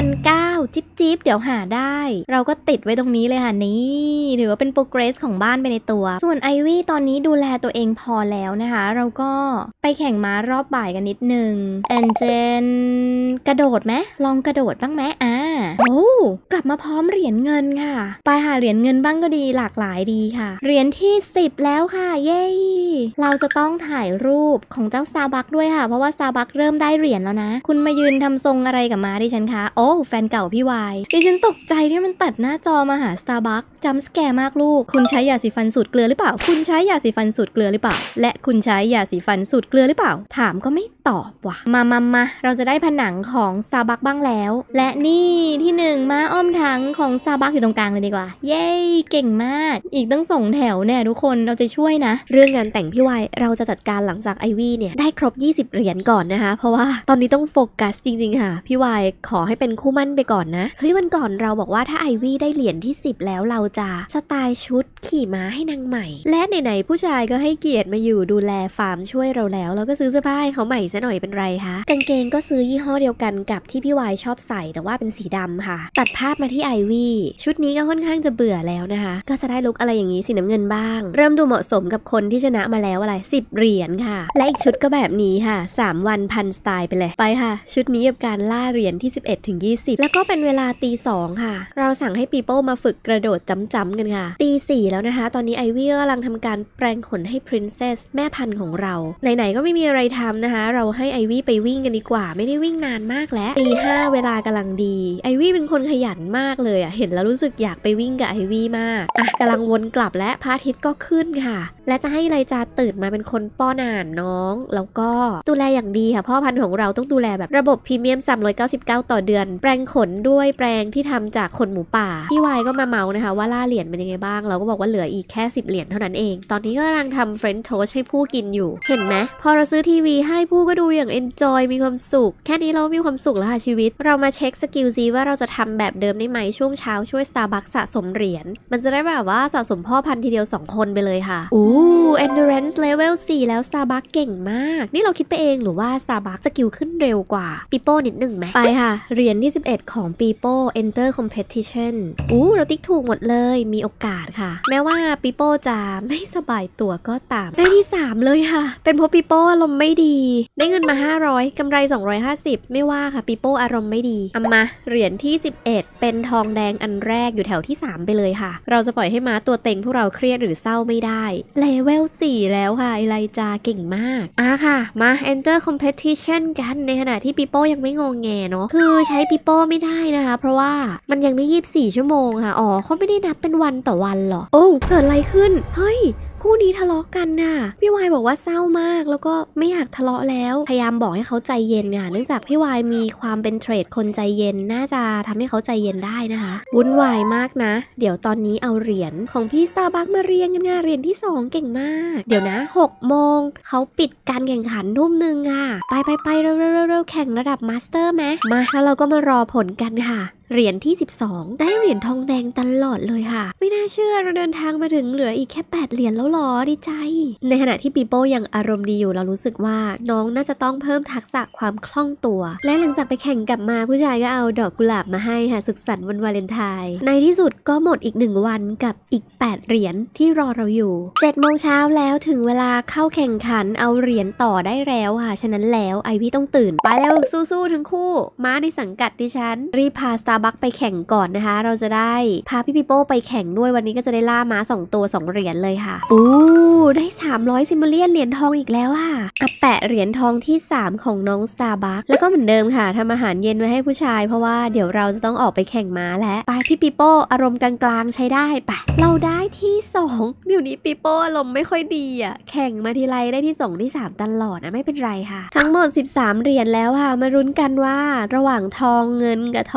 S2: 1,900 จิ๊บเดี๋ยวหาได้เราก็ติดไว้ตรงนี้เลยค่ะนี่ถือว่าเป็นโปรเกรสของบ้านไปในตัวส่วนไอวี่ตอนนี้ดูแลตัวเองพอแล้วนะคะเราก็ไปแข่งม้ารอบบ่ายกันนิดนึงแอนเจนกระโดดไหมลองกระโดดบ้างไหมกลับมาพร้อมเหรียญเงินค่ะไปหาเหรียญเงินบ้างก็ดีหลากหลายดีค่ะเหรียญที่10แล้วค่ะเย้เราจะต้องถ่ายรูปของเจ้า Starbucks ด้วยค่ะเพราะว่า Starbucks เริ่มได้เหรียญแล้วนะคุณมายืนทำทรงอะไรกับม้าดิฉันคะแฟนเก่าพี่วายดิฉันตกใจที่มันตัดหน้าจอมาหา Starbucks จัมป์สแกร์มากลูกคุณใช้ยาสีฟันสูตรเกลือหรือเปล่าคุณใช้ยาสีฟันสูตรเกลือหรือเปล่าและคุณใช้ยาสีฟันสูตรเกลือหรือเปล่าถามก็ไม่ตอบว่ะมาเราจะได้ผนังของ Starbucks บ้างแล้วและนี่ที่1ม้าอ้อมถังของ Starbucks อยู่ตรงกลางเลยดีกว่าเย้เก่งมากอีกตั้ง2 แถวเนี่ยทุกคนเราจะช่วยนะเรื่องงานแต่งพี่วายเราจะจัดการหลังจากไอวี่เนี่ยได้ครบ20 เหรียญก่อนนะคะเพราะว่าตอนนี้ต้องโฟกัสจริงๆค่ะพี่วายขอให้เป็นคู่มั่นไปก่อนนะเฮ้ยวันก่อนเราบอกว่าถ้าไอวี่ได้เหรียญที่10แล้วเราจะสไตล์ชุดขี่ม้าให้นางใหม่และไหนๆผู้ชายก็ให้เกียรติมาอยู่ดูแลฟาร์มช่วยเราแล้วก็ซื้อเสื้อผ้าให้เขาใหม่ซะหน่อยเป็นไรคะกางเกงก็ซื้อยี่ห้อเดียวกันกับที่พี่วายชอบใส่แต่ว่าเป็นสีดำค่ะตัดภาพมาที่ไอวี่ชุดนี้ก็ค่อนข้างจะเบื่อแล้วนะคะก็จะได้ลุคอะไรอย่างนี้สีน้ำเงินบ้างเริ่มดูเหมาะสมกับคนที่ชนะมาแล้ว10 เหรียญค่ะและอีกชุดก็แบบนี้ค่ะ3 วันพันสไตล์ไปเลยไปค่ะชุดนี้กับการล่าเหรียญที่11 ถึง 20แล้วก็เป็นเวลาตี 2ค่ะเราสั่งให้ปีโป้มาฝึกกระโดดจ้ำๆกันค่ะตี 4แล้วนะคะตอนนี้ไอวี่กำลังทำการแปลงขนให้ Princess แม่พันธุ์ของเราไหนๆก็ไม่มีอะไรทำนะคะเราให้ไอวี่ไปวิ่งกันดีกว่าไม่ได้วิ่งนานมากแล้วตี 5เวลากำลังดีไอวี่เป็นคนขยันมากเลยเห็นแล้วรู้สึกอยากไปวิ่งกับไอวี่มากกำลังวนกลับและพระอาทิตย์ก็ขึ้นค่ะและจะให้ไลจาตื่นมาเป็นคนป้อนอาหารน้องแล้วก็ดูแลอย่างดีค่ะพ่อพันธุ์ของเราต้องดูแลแบบระบบพรีเมียม399ต่อเดือนแปรงขนด้วยแปรงที่ทำจากขนหมูป่าพี่วายก็มาเมานะคะว่าล่าเหรียญเป็นยังไงบ้างเราก็บอกว่าเหลืออีกแค่10 เหรียญเท่านั้นเองตอนนี้ก็กำลังทำเฟรนช์โทสต์ให้ผู้กินอยู่เห็นไหมพอเราซื้อทีวีให้ผู้ก็ดูอย่างเอนจอยมีความสุขแค่นี้เรามีความสุขแล้วค่ะชีวิตเรามาเช็คสกิลซิว่าเราจะทำแบบเดิมได้ไหมช่วงเช้าช่วย Starbucks สะสมเหรียญมันจะได้แบบว่าสะสมพ่อพันธุ์ทีเดียว2 คนไปเลยค่ะendurance level 4 แล้ว Starbucks เก่งมากนี่เราคิดไปเองหรือว่า Starbucks สกิลขึ้นเร็วกว่าปีโป้นิดหนึ่งไหมไปค่ะเหรียญที่11ของปีโป้ enter competition เราติ๊กถูกหมดเลยมีโอกาสค่ะแม้ว่าปีโป้จะไม่สบายตัวก็ตามได้ที่3เลยค่ะเป็นเพราะปีโป้อารมณ์ไม่ดีได้เงินมา500กำไร250ไม่ว่าค่ะปีโป้อารมณ์ไม่ดีมาเหรียญที่11เป็นทองแดงอันแรกอยู่แถวที่3ไปเลยค่ะเราจะปล่อยให้ม้าตัวเต็งพวกเราเครียดหรือเศร้าไม่ได้เลเวล4แล้วค่ะไลจาเก่งมากค่ะมา enter competition กันในขณะที่ปีโป้ยังไม่งงแงเนาะคือใช้ปีโป้ไม่ได้นะคะเพราะว่ามันยังไม่24 ชั่วโมงค่ะเขาไม่ได้นับเป็นวันต่อวันหรอเกิดอะไรขึ้นเฮ้ยคู่นี้ทะเลาะกันน่ะพี่วายบอกว่าเศร้ามากแล้วก็ไม่อยากทะเลาะแล้วพยายามบอกให้เขาใจเย็นค่ะเนื่องจากพี่วายมีความเป็นเทรดคนใจเย็นน่าจะทำให้เขาใจเย็นได้นะคะวุ่นวายมากนะเดี๋ยวตอนนี้เอาเหรียญของพี่ Starbucks มาเรียงกันค่ะเหรียญที่2เก่งมากเดี๋ยวนะ6 โมงเขาปิดการแข่งขันทุ่มนึงค่ะไปเร็วแข่งระดับมาสเตอร์ไหมมาแล้วเราก็มารอผลกันค่ะเหรียญที่12ได้เหรียญทองแดงตลอดเลยค่ะไม่น่าเชื่อเราเดินทางมาถึงเหลืออีกแค่8 เหรียญแล้วหรอดีใจในขณะที่ปีโป้ยังอารมณ์ดีอยู่เรารู้สึกว่าน้องน่าจะต้องเพิ่มทักษะความคล่องตัวและหลังจากไปแข่งกลับมาผู้ชายก็เอาดอกกุหลาบมาให้ค่ะสุขสันต์วันวาเลนไทน์ในที่สุดก็หมดอีก1 วันกับอีก8 เหรียญที่รอเราอยู่7 โมงเช้าแล้วถึงเวลาเข้าแข่งขันเอาเหรียญต่อได้แล้วค่ะฉะนั้นแล้วไอวี่ต้องตื่นไปแล้วสู้ๆทั้งคู่ม้าในสังกัดดิฉันรีบพาStarbucks ไปแข่งก่อนนะคะเราจะได้พาพี่ปีโป้ไปแข่งด้วยวันนี้ก็จะได้ล่าม้า2 ตัว 2 เหรียญเลยค่ะได้300 ซิมเบเลียนเหรียญทองอีกแล้วค่ะแปะเหรียญทองที่3ของน้อง Starbucks แล้วก็เหมือนเดิมค่ะทำอาหารเย็นไว้ให้ผู้ชายเพราะว่าเดี๋ยวเราจะต้องออกไปแข่งม้าแล้วไปพี่ปีโป้อารมณ์กลางๆใช้ได้ไปเราได้ที่2เดี๋ยวนี้ปีโป้อารมณ์ไม่ค่อยดีแข่งมาทีไรได้ที่2ที่3ตลอดไม่เป็นไรค่ะทั้งหมด13 เหรียญแล้วค่ะมาลุ้นกันว่าระหว่างทองเงินกับทองแดง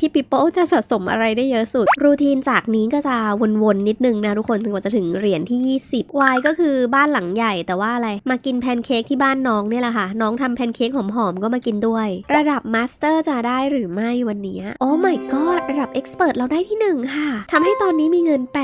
S2: พี่ปิโป้จะสะสมอะไรได้เยอะสุดรูทีนจากนี้ก็จะวนๆนิดนึงนะทุกคนถึงกว่าจะถึงเหรียญที่20 Y ก็คือบ้านหลังใหญ่แต่ว่าอะไรมากินแพนเค้กที่บ้านน้องเนี่ยแหละค่ะน้องทำแพนเค้กหอมๆก็มากินด้วยระดับมาสเตอร์จะได้หรือไม่วันนี้โอ้ my god ระดับเอ็กซ์เพิร์ทเราได้ที่1ค่ะทำให้ตอนนี้มีเงิน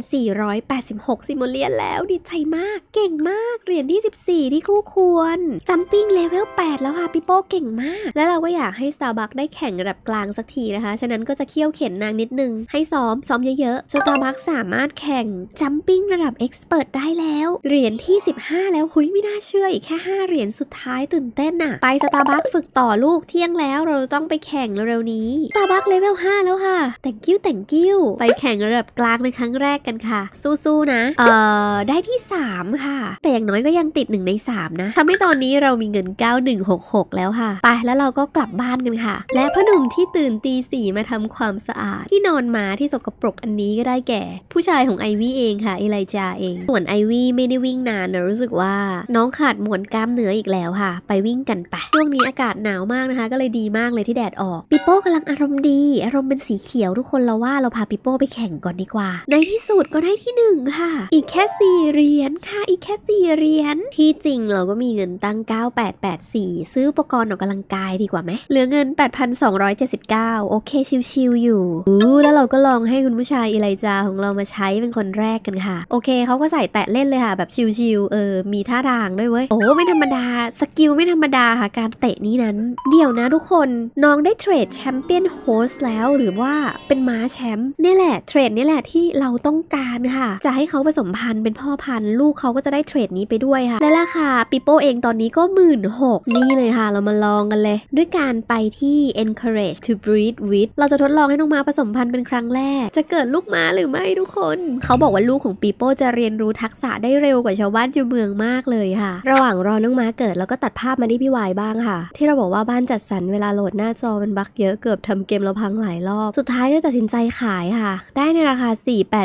S2: 8,486 ซิโมเลียนแล้วดีใจมากเก่งมากเหรียญที่14ที่คู่ควรจัมปิ้งเลเวล8แล้วค่ะปิโป้เก่งมากแล้วเราก็อยากให้ Starbucks ได้แข่งระดับกลางสักทีนะคะฉะนั้นก็จะเคี่ยวเข็นนางนิดนึงให้ซ้อมเยอะๆ Starbucks สามารถแข่งจัมปิ้งระดับเอ็กซ์เพิร์ทได้แล้วเหรียญที่15แล้วหุยไม่น่าเชื่ออีกแค่5เหรียญสุดท้ายตื่นเต้นน่ะไป Starbucks ฝึกต่อลูกเที่ยงแล้วเราต้องไปแข่งเร็วๆนี้ Starbucks เลเวล5แล้วค่ะ thank you ไปแข่งระดับกลางในครั้งแรกกันค่ะสู้ๆนะได้ที่3ค่ะแต่อย่างน้อยก็ยังติด1ใน3นะทำให้ตอนนี้เรามีเงิน9166แล้วค่ะไปแล้วเราก็กลับบ้านกันค่ะและพ่อหนุ่มที่ตื่นตี4มาทำความสะอาดที่นอนม้าที่สกปรกอันนี้ก็ได้แก่ผู้ชายของไอวี่เองค่ะเอไลจาเองส่วนไอวี่ไม่ได้วิ่งนานนะรู้สึกว่าน้องขาดมวลกล้ามเนื้ออีกแล้วค่ะไปวิ่งกันไปช่วงนี้อากาศหนาวมากนะคะก็เลยดีมากเลยที่แดดออกปิโป้กำลังอารมณ์ดีอารมณ์เป็นสีเขียวทุกคนเราว่าเราพาปิโป้ไปแข่งก่อนดีกว่าในที่สุดก็ได้ที่1ค่ะอีกแค่4เหรียญค่ะอีกแค่4เหรียญที่จริงเราก็มีเงินตั้ง9884ซื้ออุปกรณ์ออกกำลังกายดีกว่าไหมเหลือเงิน 8,279 โอเคชิวๆอยู่แล้วเราก็ลองให้คุณผู้ชายเอไลจาของเรามาใช้เป็นคนแรกกันค่ะโอเคเขาก็ใส่แตะเล่นเลยค่ะแบบชิวๆมีท่าทางด้วยเว้ยโอ้ไม่ธรรมดาสกิลไม่ธรรมดาค่ะการเตะนี้นั้นเดี๋ยวนะทุกคนน้องได้เทรดแชมเปี้ยนโฮสแล้วหรือว่าเป็นม้าแชมป์นี่แหละเทรดนี่แหละที่เราต้องการค่ะจะให้เขาผสมพันธุ์เป็นพ่อพันธุ์ลูกเขาก็จะได้เทรดนี้ไปด้วยค่ะและราคาปิโป้เองตอนนี้ก็ 16,000 นี่เลยค่ะเรามาลองกันเลยด้วยการไปที่ encourage to breed with เราจะทดลองให้น้องม้าผสมพันธุ์เป็นครั้งแรกจะเกิดลูกม้าหรือไม่ทุกคนเขาบอกว่าลูกของปิโป้จะเรียนรู้ทักษะได้เร็วกว่าชาวบ้านชาวเมืองมากเลยค่ะระหว่างรอน้องม้าเกิดเราก็ตัดภาพมาที่พี่วายบ้างค่ะที่เราบอกว่าบ้านจัดสรรเวลาโหลดหน้าจอมันบั๊กเยอะเกือบทำเกมเราพังหลายรอบสุดท้ายก็ตัดสินใจขายค่ะได้ในราคา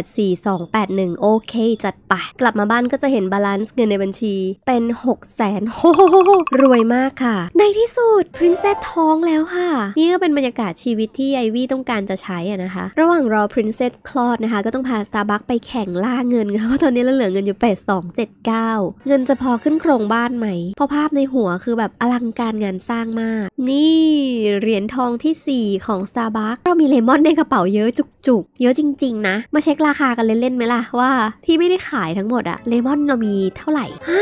S2: 484,281 โอเคจัดไปกลับมาบ้านก็จะเห็นบาลานซ์เงินในบัญชีเป็น 600,000 โหรวยมากค่ะในที่สุด Princess ท้องแล้วค่ะนี่ก็เป็นบรรยากาศชีวิตที่ไอวี่ต้องการจะใช้นะคะระหว่างรอ Princess คลอดนะคะก็ต้องพา Starbucks ไปแข่งล่าเงินค่ะเพราะตอนนี้เราเหลือเงินอยู่ 8279 เงินจะพอขึ้นโครงบ้านไหมเพราะภาพในหัวคือแบบอลังการงานสร้างมากนี่เหรียญทองที่4ของ Starbucks เรามีเลมอนในกระเป๋าเยอะจุกๆเยอะจริงๆนะมาเช็คราคากันเล่นๆไหมล่ะว่าที่ไม่ได้ขายทั้งหมดอะเลมอนเรามีเท่าไหร่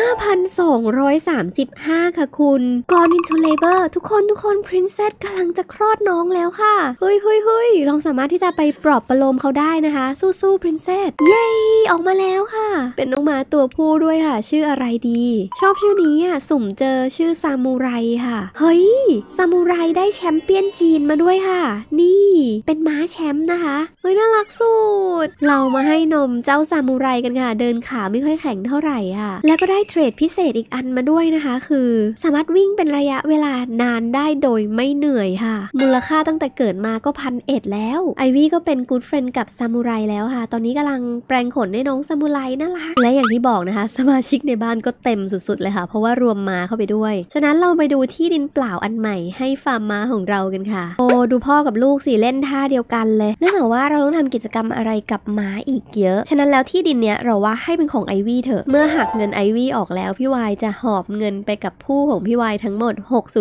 S2: 5,235 ค่ะคุณGone into labor ทุกคน Princess กำลังจะคลอดน้องแล้วค่ะเฮ้ยลองสามารถที่จะไปปลอบประโลมเขาได้นะคะสู้ๆ Princess เย้ออกมาแล้วค่ะเป็นน้องม้าตัวผู้ด้วยค่ะชื่ออะไรดีชอบชื่อนี้อ่ะสุ่มเจอชื่อซามูไรค่ะเฮ้ยซามูไรได้แชมเปี้ยนจีนมาด้วยค่ะนี่เป็นม้าแชมป์นะคะเฮ้ยน่ารักสุดเรามาให้นมเจ้าซามูไรกันค่ะเดินขาไม่ค่อยแข็งเท่าไหร่ค่ะแล้วก็ได้เทรดพิเศษอีกอันมาด้วยนะคะคือสามารถวิ่งเป็นระยะเวลานานได้โดยไม่เหนื่อยค่ะมูลค่าตั้งแต่เกิดมาก็1,100แล้วไอวี่ก็เป็นกู๊ดเฟรนด์กับซามูไรแล้วค่ะตอนนี้กำลังแปลงขนให้น้องซามูไรน่ารักและอย่างที่บอกนะคะสมาชิกในบ้านก็เต็มสุดๆเลยค่ะเพราะว่ารวมม้าเข้าไปด้วยฉะนั้นเราไปดูที่ดินเปล่าอันใหม่ให้ฟาร์มม้าของเรากันค่ะโอ้ดูพ่อกับลูกสิเล่นท่าเดียวกันเลยเนื่องจากว่าเราต้องทำกิจกรรมอะไรกับม้าอีกเยอะฉะนั้นแล้วที่ดินเนี้ยเราว่าให้เป็นของไอวี่เถอะเมื่อหักเงินไอวี่ออกแล้วพี่วายจะหอบเงินไปกับผู้ของพี่วายทั้งหมด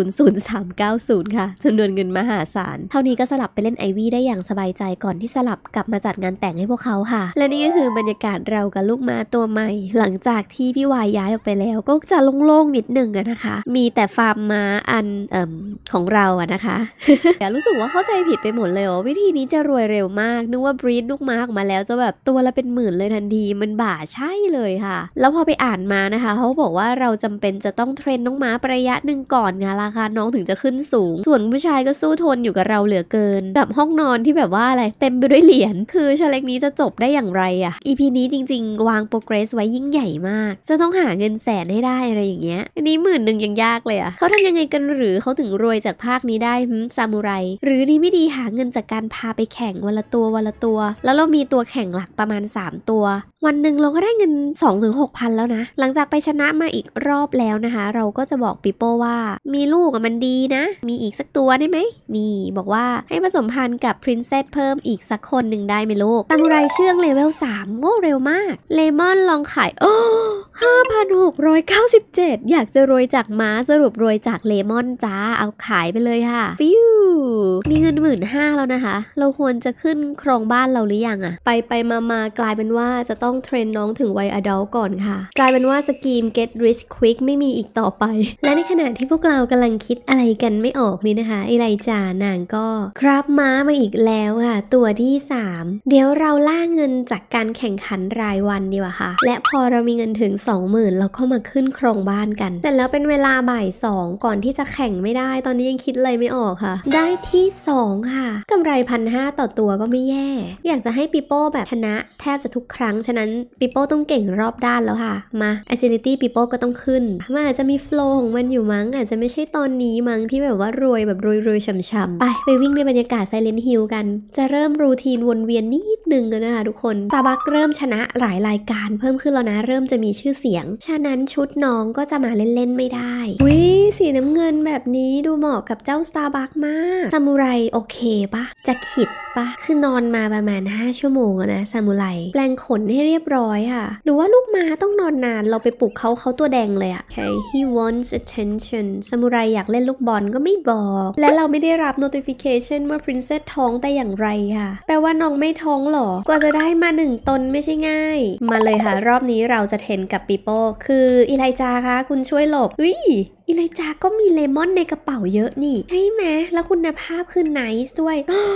S2: 600,390ค่ะจำนวนเงินมหาศาลเท่านี้ก็สลับไปเล่นไอวี่ได้อย่างสบายใจก่อนที่สลับกลับมาจัดงานแต่งให้พวกเขาค่ะและนี่ก็คือบรรยากาศเรากับลูกม้าตัวใหม่หลังจากที่พี่วายย้ายออกไปแล้วก็จะโล่งๆนิดนึงนะคะมีแต่ฟาร์มม้าอันของเราอะนะคะ รู้สึกว่าเข้าใจผิดไปหมดเลยวิธีนี้จะรวยเร็วมากนึกว่าบรีดลูกม้าออกมาแล้วจะแบบตัวละเป็นหมื่นเลยทันทีมันบ่าใช่เลยค่ะแล้วพอไปอ่านมานะคะเขาบอกว่าเราจำเป็นจะต้องเทรนน้องม้าระยะหนึ่งก่อนค่ะราคาน้องถึงจะขึ้นสูงส่วนผู้ชายก็สู้ทนอยู่กับเราเหลือเกินกับห้องนอนที่แบบว่าอะไรเต็มไปด้วยเหรียญคือชาเล็กนี้จะจบได้อย่างไรอะ EP นี้จริงๆวางโปรเกรสไว้ยิ่งใหญ่มากจะต้องหาเงินแสนให้ได้อะไรอย่างเงี้ยอันนี้10,000ยังยากเลยอะเขาทำยังไงกันหรือเขาถึงรวยจากภาคนี้ได้ซามูไรหรือดีไม่ดีหาเงินจากการพาไปแข่งวันละตัวแล้วเรามีตัวแข่งหลักประมาณ3ตัววันหนึ่งเราก็ได้เงิน 2-6,000 แล้วนะหลังจากไปชนะมาอีกรอบแล้วนะคะเราก็จะบอกปิโป้ว่ามีลูกมันดีนะมีอีกสักตัวได้ไหมนี่บอกว่า
S1: ให้ผสมพันธุ์กับพรินเซสเพิ่มอีกสักคนหนึ่งได้ไหมลูกซามูไรเชื่องเลเวล3โว้เร็วมากเลมอนลองขาย5,697 อยากจะรวยจากม้าสรุปรวยจากเลมอนจ้าเอาขายไปเลยค่ะฟิวมีเงิน15,000แล้วนะคะเราควรจะขึ้นโครงบ้านเราหรือยังอะไปมากลายเป็นว่าจะต้องเทรนน้องถึงวัย adult ก่อนค่ะกลายเป็นว่าสกีม get rich quick ไม่มีอีกต่อไปและในขณะที่พวกเรากำลังคิดอะไรกันไม่ออกนี่นะคะไอไลจานางก็ครับม้ามาอีกแล้วค่ะตัวที่3เดี๋ยวเราล่าเงินจากการแข่งขันรายวันดีกว่าค่ะและพอเรามีเงินถึง 20,000เราก็มาขึ้นโครงบ้านกันแต่แล้วเป็นเวลาบ่าย2ก่อนที่จะแข่งไม่ได้ตอนนี้ยังคิดอะไรไม่ออกค่ะได้ที่2ค่ะกำไร 1,500 ต่อตัวก็ไม่แย่อยากจะให้ปีโป้แบบชนะแทบจะทุกครั้งฉะนั้นปีโป้ต้องเก่งรอบด้านแล้วค่ะมา agility ปีโป้ก็ต้องขึ้นมันอาจจะมี flow ของมันอยู่มั้งอาจจะไม่ใช่ตอนนี้มั้งที่แบบว่ารวยแบบรวยช่ำๆไปวิ่งในบรรยากาศ Silent Hill กันจะเริ่มรูทีนวนเวียนนิดนึงแล้วนะคะทุกคนตาบักเริ่มชนะหลายรายการเพิ่มขึ้นแล้วนะเริ่มจะมีชื่อเสียงฉะนั้นชุดน้องก็จะมาเล่นๆไม่ได้สีน้ำเงินแบบนี้ดูเหมาะกับเจ้า Starbucks มากซามูไรโอเคปะจะขิดปะคือนอนมาประมาณ5ชั่วโมงแล้วนะซามูไรแปลงขนให้เรียบร้อยค่ะหรือว่าลูกม้าต้องนอนนานเราไปปลุกเขาตัวแดงเลยอะ Okay he wants attention ซามูไรอยากเล่นลูกบอลก็ไม่บอกและเราไม่ได้รับ notification ว่า princess ท้องแต่อย่างไรค่ะแปลว่าน้องไม่ท้องหรอกว่าจะได้มา1 ตนไม่ใช่ง่ายมาเลยค่ะรอบนี้เราจะเทรนกับปีโป้คืออีไลจาคะคุณช่วยหลบอีไลจาก็มีเลมอนในกระเป๋าเยอะนี่ใช่ไหมแล้วคุณภาพคือไนซ์ด้วย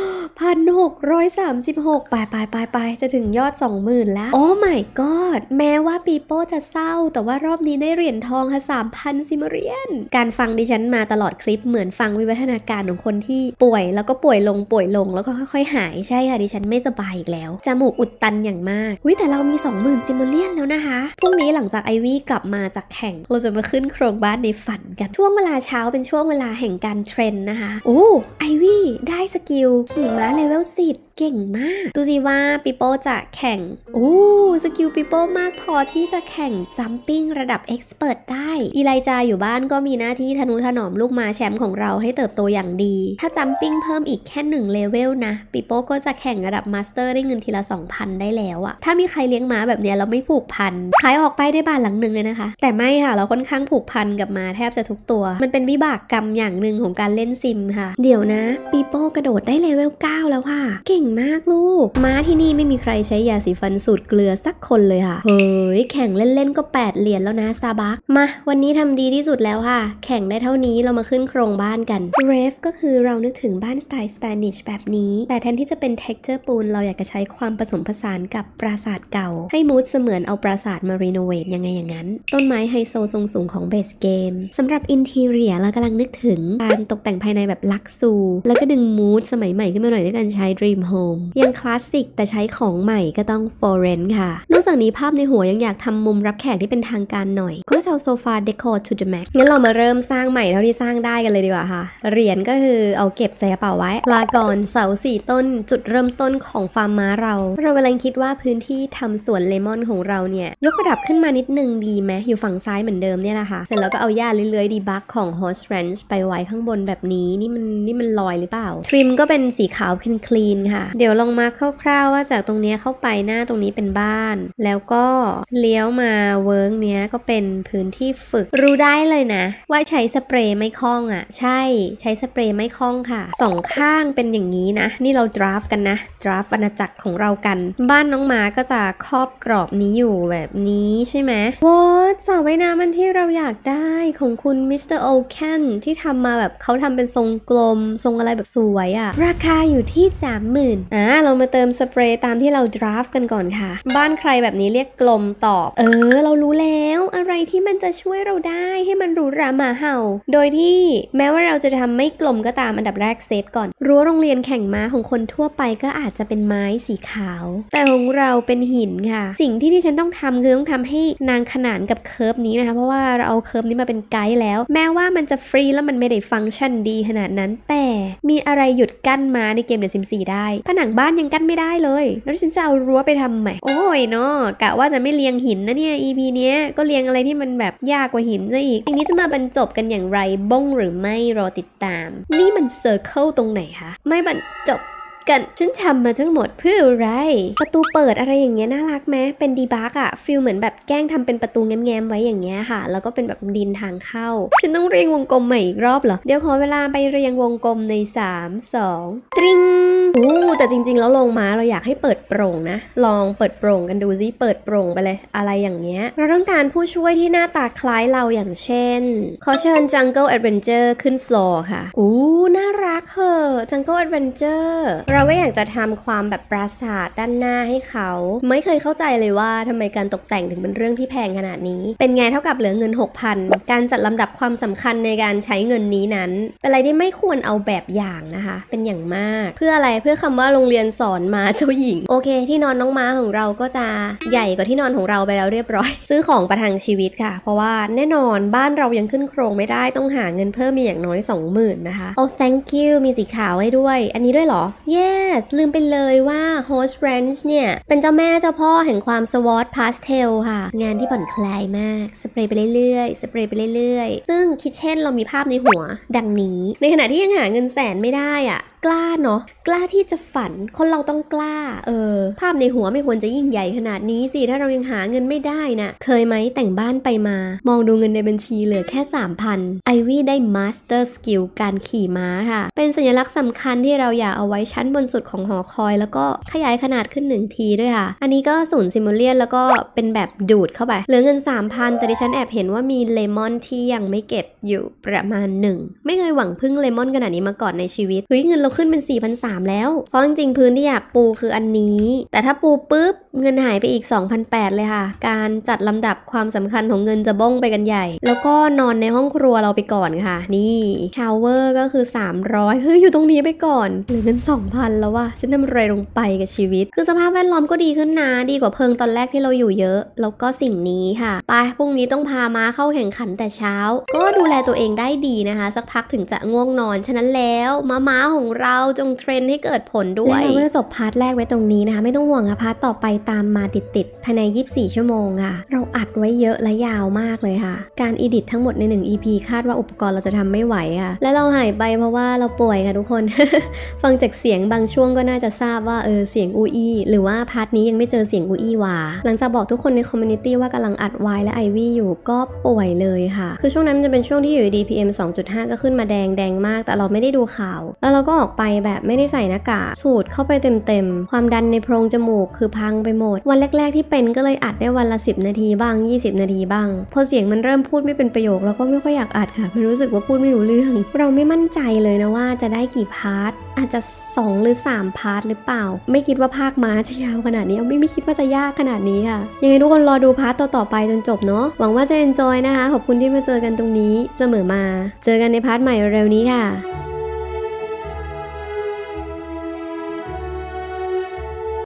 S1: 1,636 ไปจะถึงยอด 20,000 แล้วโอ้ my god แม้ว่าปีโป้จะเศร้าแต่ว่ารอบนี้ได้เหรียญทองค่ะ 3,000 ซิมเรียนการฟังดิฉันมาตลอดคลิปเหมือนฟังวิวัฒนาการของคนที่ป่วยแล้วก็ป่วยลงแล้วก็ค่อยๆหายใช่ค่ะดิฉันไม่สบายอีกแล้วจมูกอุดตันอย่างมากแต่เรามี 20,000 ซิมเรียนแล้วนะคะพรุ่งนี้หลังจากไอวี่กลับมาจากแข่งเราจะมาขึ้นโครงบ้านในฝันกันช่วงเวลาเช้าเป็นช่วงเวลาแห่งการเทรนนะคะไอวี่ได้สกิลขี่ม้าเลเวล10เก่งมากดูสิว่าปีโป้จะแข่งสกิลปีโป้มากพอที่จะแข่งจัมปิ้งระดับเอ็กซ์เพิร์ตได้อีไลจาอยู่บ้านก็มีหน้าที่ทนุถนอมลูกม้าแชมป์ของเราให้เติบโตอย่างดีถ้าจัมปิ้งเพิ่มอีกแค่1เลเวลนะปีโป้ก็จะแข่งระดับมาสเตอร์ได้เงินทีละ 2,000 ได้แล้วอะถ้ามีใครเลี้ยงม้าแบบเนี้ยเราไม่ผูกพันขายออกไปได้บ้านหลังหนึ่งเลยนะคะแต่ไม่ค่ะเราค่อนข้างผูกพันกับม้าแทบจะทุกตัวมันเป็นวิบากกรรมอย่างหนึ่งของการเล่นซิมค่ะเดี๋ยวนะปีโป้กระโดดได้เลเวล9แล้วค่ะเก่งมากลูกม้าที่นี่ไม่มีใครใช้ยาสีฟันสูตรเกลือสักคนเลยค่ะเฮ้ยแข่งเล่นๆก็8เหรียญแล้วนะซาบักมาวันนี้ทำดีที่สุดแล้วค่ะแข่งได้เท่านี้เรามาขึ้นโครงบ้านกันเรฟก็คือเรานึกถึงบ้านสไตล์สเปนิชแบบนี้แต่แทนที่จะเป็น texture ปูนเราอยากจะใช้ความผสมผสานกับปราสาทเก่าให้มูดเสมือนเอาปราสาทมารีโนเวทยังไงอย่างนั้นต้นไม้ไฮโซทรงสูงของเบสเกมสำหรับอินทีเรียเรากำลังนึกถึงการตกแต่งภายในแบบลักซูแล้วก็ดึงมูดสมัยใหม่ขึ้นมาหน่อยด้วยการใช้ Dream Home ยังคลาสสิกแต่ใช้ของใหม่ก็ต้อง Foreign ค่ะนอกจากนี้ภาพในหัวยังอยากทำมุมรับแขกที่เป็นทางการหน่อยก็จะเอาโซฟา Decor to the max งั้นเรามาเริ่มสร้างใหม่เท่าที่สร้างได้กันเลยดีกว่าค่ะเหรียญก็คือเอาเก็บใส่กระเป๋าไว้ลาก่อนเสา4 ต้นจุดเริ่มต้นของฟาร์มม้าเรากำลังคิดว่าพื้นที่ทำสวนเลมอนของเราเนี่ยยกระดับขึ้นมานิดนึงดีไหมอยู่ฝั่งซ้ายเหมือนเดิมเนี่ยแหละค่ะเสร็จแล้วก็เอาหญ้าเลื้อยๆดีบักของ Horse Ranch ไปไว้ข้างบนแบบนี้นี่มันลอยหรือเปล่าทริมก็เป็นสีขาวคลีนค่ะเดี๋ยวลองมาคร่าวๆว่าจากตรงนี้เข้าไปหน้าตรงนี้เป็นบ้านแล้วก็เลี้ยวมาเวิร์กเนี้ยก็เป็นพื้นที่ฝึกรู้ได้เลยนะว่าใช้สเปรย์ไม่คล่องอ่ะใช่ใช้สเปรย์ไม่คล่องค่ะ2ข้างเป็นอย่างนี้นะนี่เราดราฟกันนะดราฟอาณาจักรของเรากันบ้านน้องหมาก็จะครอบกรอบนี้อยู่แบบนี้ใช่ไหมว้าวสระว่ายน้ำมันที่เราอยากได้ของคุณมิสเตอร์โอเคนที่ทำมาแบบเขาทำเป็นทรงกลมทรงอะไรแบบสวยอ่ะราคาอยู่ที่ 30,000เรามาเติมสเปรย์ตามที่เราดราฟกันก่อนค่ะบ้านใครแบบนี้เรียกกลมตอบเรารู้แล้วอะไรที่มันจะช่วยเราได้ให้มันหรูหราหมาเห่าโดยที่แม้ว่าเราจะทำไม่กลมก็ตามอันดับแรกเซฟก่อนรั้วโรงเรียนแข่งม้าของคนทั่วไปก็อาจจะเป็นไม้สีขาวแต่ของเราเป็นหินค่ะสิ่งที่ฉันต้องทำคือต้องทำให้นางขนานกับเคิร์ฟนี้นะคะเพราะว่าเราเอาเคิร์ฟนี้มาเป็นไกด์แล้วแม้ว่ามันจะฟรีแล้วมันไม่ได้ฟังก์ชันดีขนาดนั้นแต่มีอะไรหยุดกั้นม้าในเกมเดอะซิม4ได้
S3: ผนังบ้านยังกั้นไม่ได้เลยแล้วฉันจะเอารั้วไปทำใหม่โอ้ยเนาะกะว่าจะไม่เรียงหินนะเนี่ย EP เนี้ยก็เรียงอะไรที่มันแบบยากกว่าหินซะอีกทีนี้จะมาบรรจบกันอย่างไรบ้งหรือไม่รอติดตามนี่มันเซอร์เคิลตรงไหนคะไม่บรรจบกันฉันทำมาทั้งหมดเพื่ออะไรประตูเปิดอะไรอย่างเงี้ยน่ารักไหมเป็นดีบักอะฟีลเหมือนแบบแกล้งทำเป็นประตูแง้มๆไว้อย่างเงี้ยค่ะแล้วก็เป็นแบบดินทางเข้าฉันต้องเรียงวงกลมใหม่อีกรอบเหรอเดี๋ยวขอเวลาไปเรียงวงกลมใน3 2ตริงแต่จริงๆแล้วลงมาเราอยากให้เปิดโปร่งนะลองเปิดโปร่งกันดูซิเปิดโปร่งไปเลยอะไรอย่างเงี้ยเราต้องการผู้ช่วยที่หน้าตาคล้ายเราอย่างเช่นขอเชิญ Jungle Adventure ขึ้นฟลอร์ค่ะน่ารักเหอะ Jungle Adventureเราก็อยากจะทำความแบบปราสาทด้านหน้าให้เขาไม่เคยเข้าใจเลยว่าทำไมการตกแต่งถึงเป็นเรื่องที่แพงขนาดนี้เป็นไงเท่ากับเหลือเงิน 6,000 การจัดลำดับความสำคัญในการใช้เงินนี้นั้นเป็นอะไรที่ไม่ควรเอาแบบอย่างนะคะเป็นอย่างมากเพื่ออะไรเพื่อคำว่าโรงเรียนสอนม้าเจ้าหญิงโอเคที่นอนน้องม้าของเราก็จะใหญ่กว่าที่นอนของเราไปแล้วเรียบร้อยซื้อของประทังชีวิตค่ะเพราะว่าแน่นอนบ้านเรายังขึ้นโครงไม่ได้ต้องหาเงินเพิ่มมีอย่างน้อย 20,000 นะคะthank you มีสีขาวให้ด้วยอันนี้ด้วยเหรอ yes ลืมไปเลยว่า Host Ranch เนี่ยเป็นเจ้าแม่เจ้าพ่อแห่งความสวอตพาสเทลค่ะงานที่ผ่อนคลายมากสเปรย์ไปเรื่อยๆสเปรย์ไปเรื่อยๆซึ่งคิดเช่นเรามีภาพในหัวดังนี้ในขณะที่ยังหาเงินแสนไม่ได้อ่ะกล้าเนาะกล้าที่จะฝันคนเราต้องกล้าภาพในหัวไม่ควรจะยิ่งใหญ่ขนาดนี้สิถ้าเรายังหาเงินไม่ได้นะเคยไหมแต่งบ้านไปมามองดูเงินในบัญชีเหลือแค่ 3,000 ไอวี่ได้มาสเตอร์สกิลการขี่ม้าค่ะเป็นสัญลักษณ์สำคัญที่เราอยากเอาไว้ชั้นบนสุดของหอคอยแล้วก็ขยายขนาดขึ้น1 ทีด้วยค่ะอันนี้ก็ศูนย์ซิมูเลียนแล้วก็เป็นแบบดูดเข้าไปเหลือเงิน 3,000 แต่ดิฉันแอบเห็นว่ามีเลมอนที่ยังไม่เก็บอยู่ประมาณ1ไม่เคยหวังพึ่งเลมอนขนาดนี้มาก่อนในชีวิตเงินเราขึ้นเป็น 4,300 แล้วเพราะจริงๆพื้นที่อยากปูคืออันนี้แต่ถ้าปูปุ๊บเงินหายไปอีก 2,800 เลยค่ะการจัดลำดับความสำคัญของเงินจะบ้งไปกันใหญ่แล้วก็นอนในห้องครัวเราไปก่อนค่ะนี่ชาวเวอร์ก็คือ 300อยู่ตรงนี้ไปก่อนเหลือเงิน 2,000 แล้วว่ะฉันทำอะไรลงไปกับชีวิตคือสภาพแวดล้อมก็ดีขึ้นนะดีกว่าเพิงตอนแรกที่เราอยู่เยอะแล้วก็สิ่งนี้ค่ะไปพรุ่งนี้ต้องพาม้าเข้าแข่งขันแต่เช้าก็ดูแลตัวเองได้ดีนะคะสักพักถึงจะง่วงนอนฉะนั้นแล้วม้าของเราจงเทรนให้เกิดผลด้วยและเราก็จบพาร์ทแรกไว้ตรงนี้นะคะไม่ต้องห่วงค่ะพาร์ทต่อไปตามมาติดภายใน24 ชั่วโมงค่ะเราอัดไว้เยอะและยาวมากเลยค่ะการอีดิททั้งหมดใน1 EP คาดว่าอุปกรณ์เราจะทำไม่ไหวค่ะและเราหายไปเพราะว่าเราป่วยค่ะทุกคน ฟังจากเสียงบางช่วงก็น่าจะทราบว่าเสียงอูอี้หรือว่าพาร์ทนี้ยังไม่เจอเสียงอูอี้ว่าหลังจากบอกทุกคนในคอมมูนิตี้ว่ากำลังอัดวายและไอวี่อยู่ก็ป่วยเลยค่ะคือช่วงนั้นจะเป็นช่วงที่อยู่ดี PM 2.5 ก็ขึ้นมาแดงมากแต่เราไม่ได้ดูข่าวแล้วเราก็ออกไปแบบไม่ได้ใส่หน้ากากสูดเข้าไปเต็มความดันในโพรงจมูกคือพังไปหมดวันแรกๆที่เป็นก็เลยอัดได้วันละ10 นาทีบ้าง20 นาทีบ้างพอเสียงมันเริ่มพูดไม่เป็นประโยคเราก็ไม่ค่อยอยากอัดค่ะมันรู้สึกว่าพูดไม่รู้เรื่องเราไม่มั่นใจเลยนะว่าจะได้กี่พาร์ทอาจจะ2 หรือ 3 พาร์ทหรือเปล่าไม่คิดว่าภาคม้าจะยาวขนาดนี้ไม่คิดว่าจะยากขนาดนี้ค่ะยังไงทุกคนรอดูพาร์ทต่อไปจนจบเนาะหวังว่าจะเอนจอยนะคะขอบคุณที่มาเจอกันตรงนี้เสมอมาเจอกันในพาร์ทใหม่เร็วนี้ค่ะ